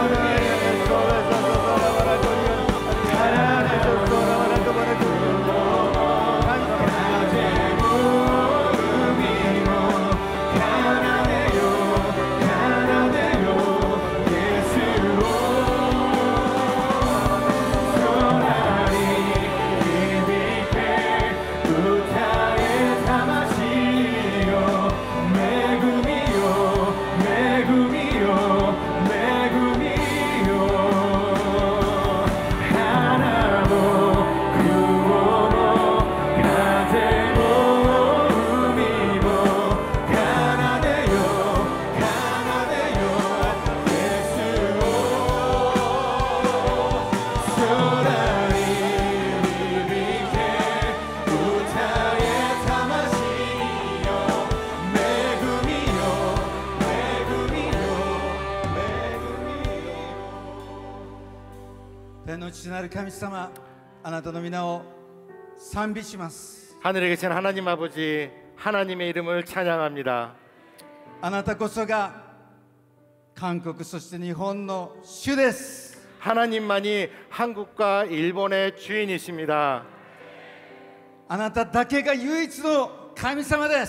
天の父なる神様、あなたの皆を賛美します。 하늘에 계신 하나님 아버지, 하나님의 이름을 찬양합니다. あなたこそが韓国、そして日本の主です。 하나님만이 한국과 일본의 주인이십니다. あなただけが唯一の神様です。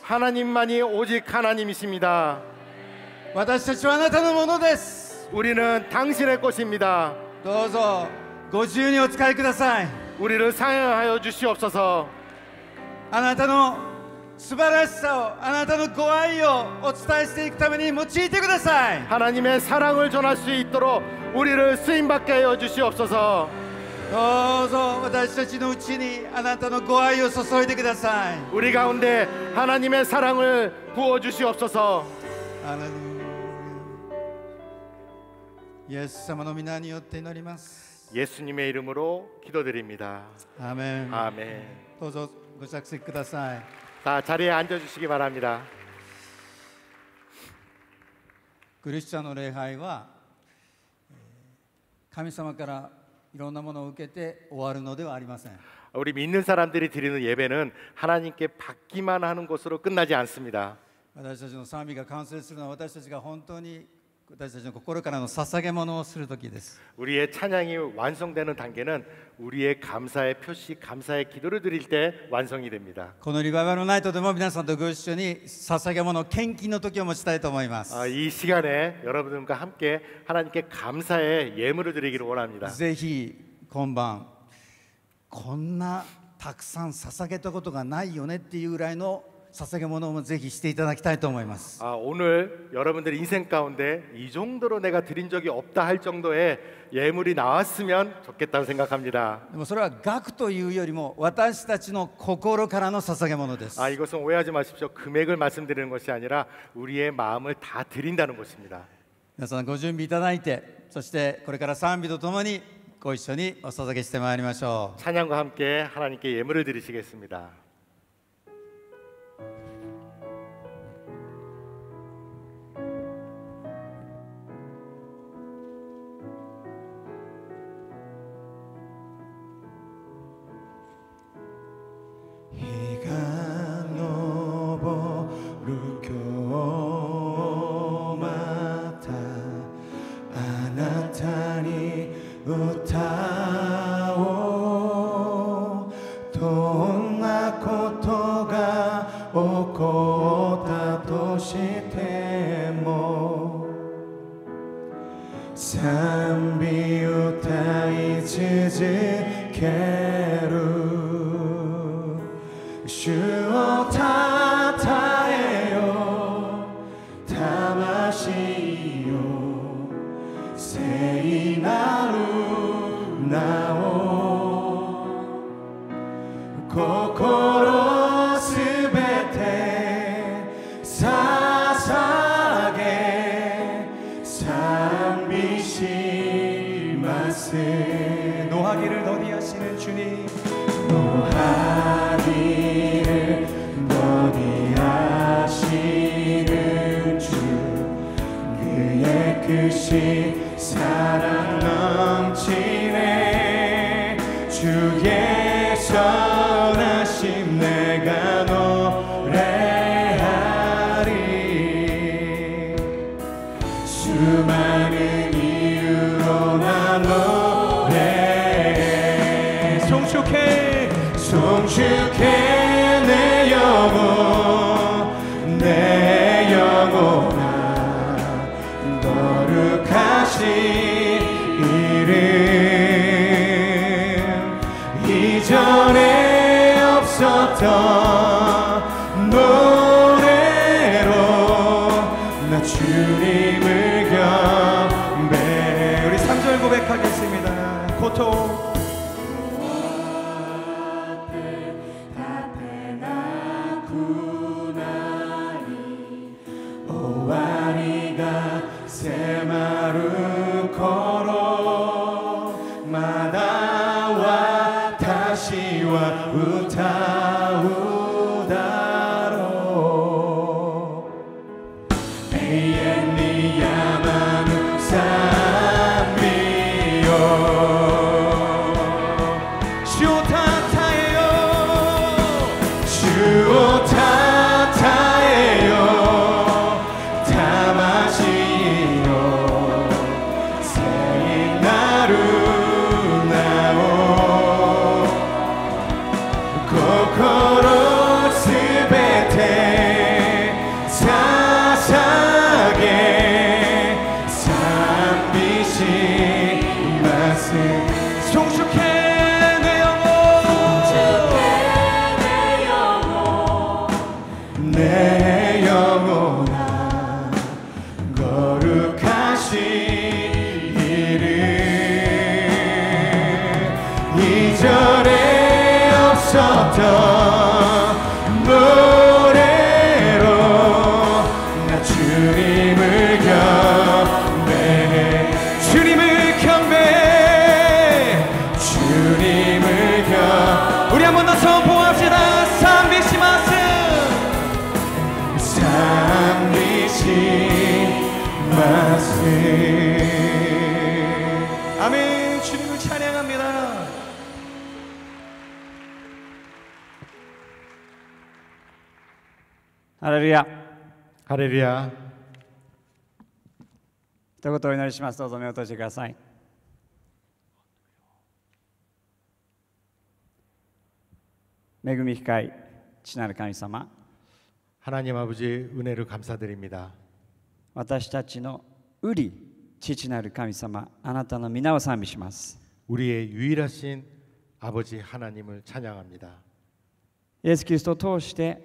하나님만이 오직 하나님이십니다. 私たちはあなたのものです。 우리는 당신의 것입니다. どうぞご自由にお使いください。 우리를 사용하여 주시옵소서. あなたの素晴らしさを、あなたのご愛をお伝えしていくために用いてください。 하나님의 사랑을 전할 수 있도록 우리를 쓰임받게 하여 주시옵소서. どうぞ私たちのうちにあなたのご愛を注いでください。 우리 가운데 하나님의 사랑을 부어 주시옵소서. ハレルヤ。イエス様の皆によって祈ります。 예수님의 이름으로 기도드립니다. アーメン。 아멘. どうぞご着席ください。 자, 자리에 앉아 주시기 바랍니다. クリスチャンの礼拝は神様からいろんなものを受けて終わるのではありません。 우리 믿는 사람들이 드리는 예배는 하나님께 받기만 하는 것으로 끝나지 않습니다. 私たちの賛美が完成するのは、私たちが本当に私たちの心からの捧げ物をする時です。 우리의 찬양이 완성되는 단계는 우리의 감사의 표시, 감사의 기도를 드릴 때 완성이 됩니다. このリバイバルナイトでも皆さんとご一緒に捧げ物、献金の時を持ちたいと思います。 이 시간에 여러분들과 함께 하나님께 감사의 예물을 드리기를 원합니다. ぜひ今晩こんなたくさん捧げたことがないよねっていうぐらいの捧げ物もぜひしていただきたいと思います。 오늘 여러분들 인생 가운데 이 정도로 내가 드린 적이 없다 할 정도의 예물이 나왔으면 좋겠다고 생각합니다. でもそれは額というよりも私たちの心からの捧げ物です。 이것은 오해하지 마십시오. 금액을 말씀드리는 것이 아니라 우리의 마음을 다 드린다는 것입니다. 皆さんご準備いただいて、そしてこれから賛美とともにご一緒にお捧げしてまいりましょう。 찬양과 함께 하나님께 예물을 드리시겠습니다. 노하기를 더디하시는 주님, 노하기를 더디하시는 주, 그의 크신 사랑 넘치네. 주의 선하심 내가 노래하리. 수많은 이유로 나 노래해. 송축해 내 영혼, 내 영혼아, 거룩하신 이름. 이전에 없었던 노래로 나 주님을 경배해. 우리 3절 고백하겠습니다. 고통 새마루 걸어 마다와 다시와 우타우다로 에이엔니 야마누 산비요 슈오타타에요 슈오타타에요 내 영혼아, 거룩하신 이름. 이전에 없었던 노래로 나 주님을 경배해. 주님을 경배해. 주님을 우리 한 번 더 선포합시다. 산비시마스. 아멘. 주님을 찬양합니다. 할렐루야. 할렐루야. 一言お祈りします。どうぞ目を閉じてください。恵み深い父なる神様、 하나님 아버지 은혜를 감사드립니다. 私たちのウリ父なる神様、あなたの皆を賛美します。 우리의 유일하신 아버지 하나님을 찬양합니다. イエス・キリストを通して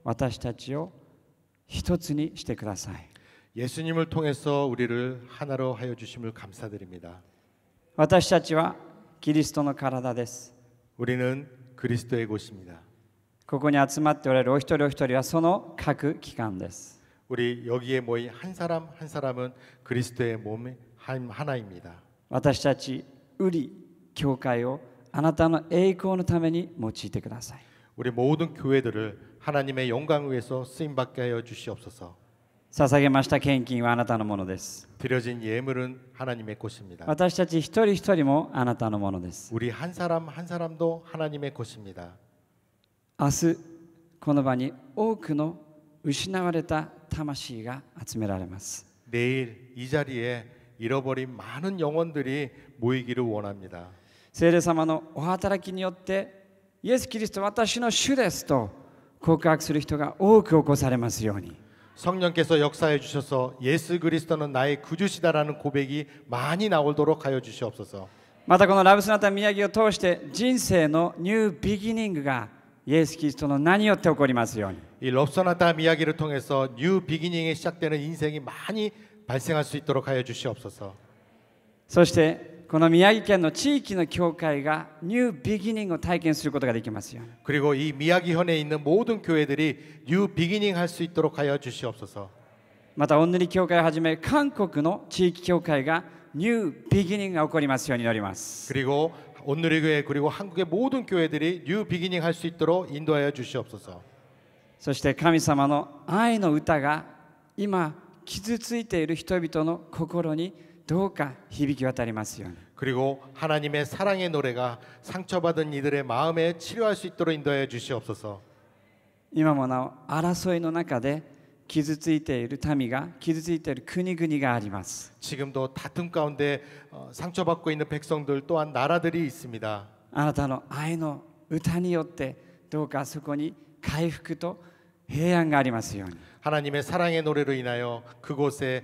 私たちを一つにしてください。 예수님을 통해서 우리를 하나로 하여 주심을 감사드립니다. 私たちはキリストの体です。 우리는 그리스도의 곳입니다. ここに集まっておられるお一人お一人はその各機関です。 우리 여기에 모인 한 사람 한 사람은 그리스도의 몸의 하나입니다. 私たちウリ教会をあなたの栄光のために用いてください。 우리 모든 교회들을 하나님의 영광을 위해서 쓰임 받게 하여 주시옵소서. 捧げました献金はあなたのものです。 드려진 예물은 하나님의 것입니다. 私たち一人一人もあなたのものです。 우리 한 사람 한 사람도 하나님의 것입니다. 明日この場に多くの失われた魂が集められます。 내일 이 자리에 잃어버린 많은 영혼들이 모이기를 원합니다. 聖霊様のお働きによってイエス・キリスト私の主ですと告白する人が多く起こされますように。 성령께서 역사해 주셔서 예수 그리스도는 나의 구주시다라는 고백이 많이 나오도록 하여 주시옵소서. またこのラブスナタ宮城を通して人生のニュービギニングがイエス・キリストの名によって起こりますように。 이 럽서나담 이야기를 통해서 뉴 비기닝이 시작되는 인생이 많이 발생할 수 있도록 하여 주시옵소서. そしてこの宮城県の地域の教会がニュービギニングを体験することができますように。 그리고 이 미야기현에 있는 모든 교회들이 뉴 비기닝 할 수 있도록 하여 주시옵소서. またオンヌリ教会をはじめ韓国の地域教会がニュービギニングが起こりますように祈ります。 그리고 온누리 교회 그리고 한국의 모든 교회들이 뉴 비기닝 할 수 있도록 인도하여 주시옵소서. そして神様の愛の歌が今傷ついている人々の心にどうか響き渡りますように。 그리고 하나님의 사랑의 노래가 상처받은 이들의 마음에 치료할 수 있도록 인도하여 주시옵소서. 今もなお争いの中で傷ついている民が傷ついている国々があります。 지금도 다툼 가운데 상처받고 있는 백성들 또한 나라들이 있습니다. あなたの愛の歌によってどうかそこに回復と平安がありますように。 하나님의 사랑의 노래로 인하여 그곳에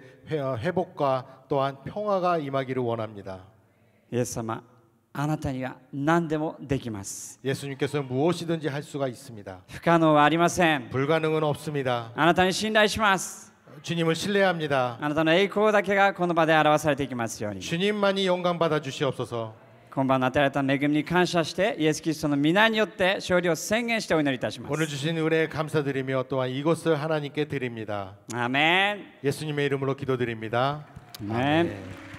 회복과 또한 평화가 임하기를 원합니다. イエス様、あなたには何でもできます。 예수님께서 무엇이든지 할 수가 있습니다. 不可能はありません。 불가능은 없습니다. あなたに信頼します。 주님을 신뢰합니다. あなたの栄光だけがこの場で表されていきますように。 주님만이 영광 받아 주시옵소서. 今晩の与えられた恵みに感謝してイエス・キリストの皆によって勝利を宣言してお祈りいたします。 오늘 주신 은혜에 감사드리며 또한 이것을 하나님께 드립니다. 아멘. 예수님의 이름으로 기도드립니다. 아멘.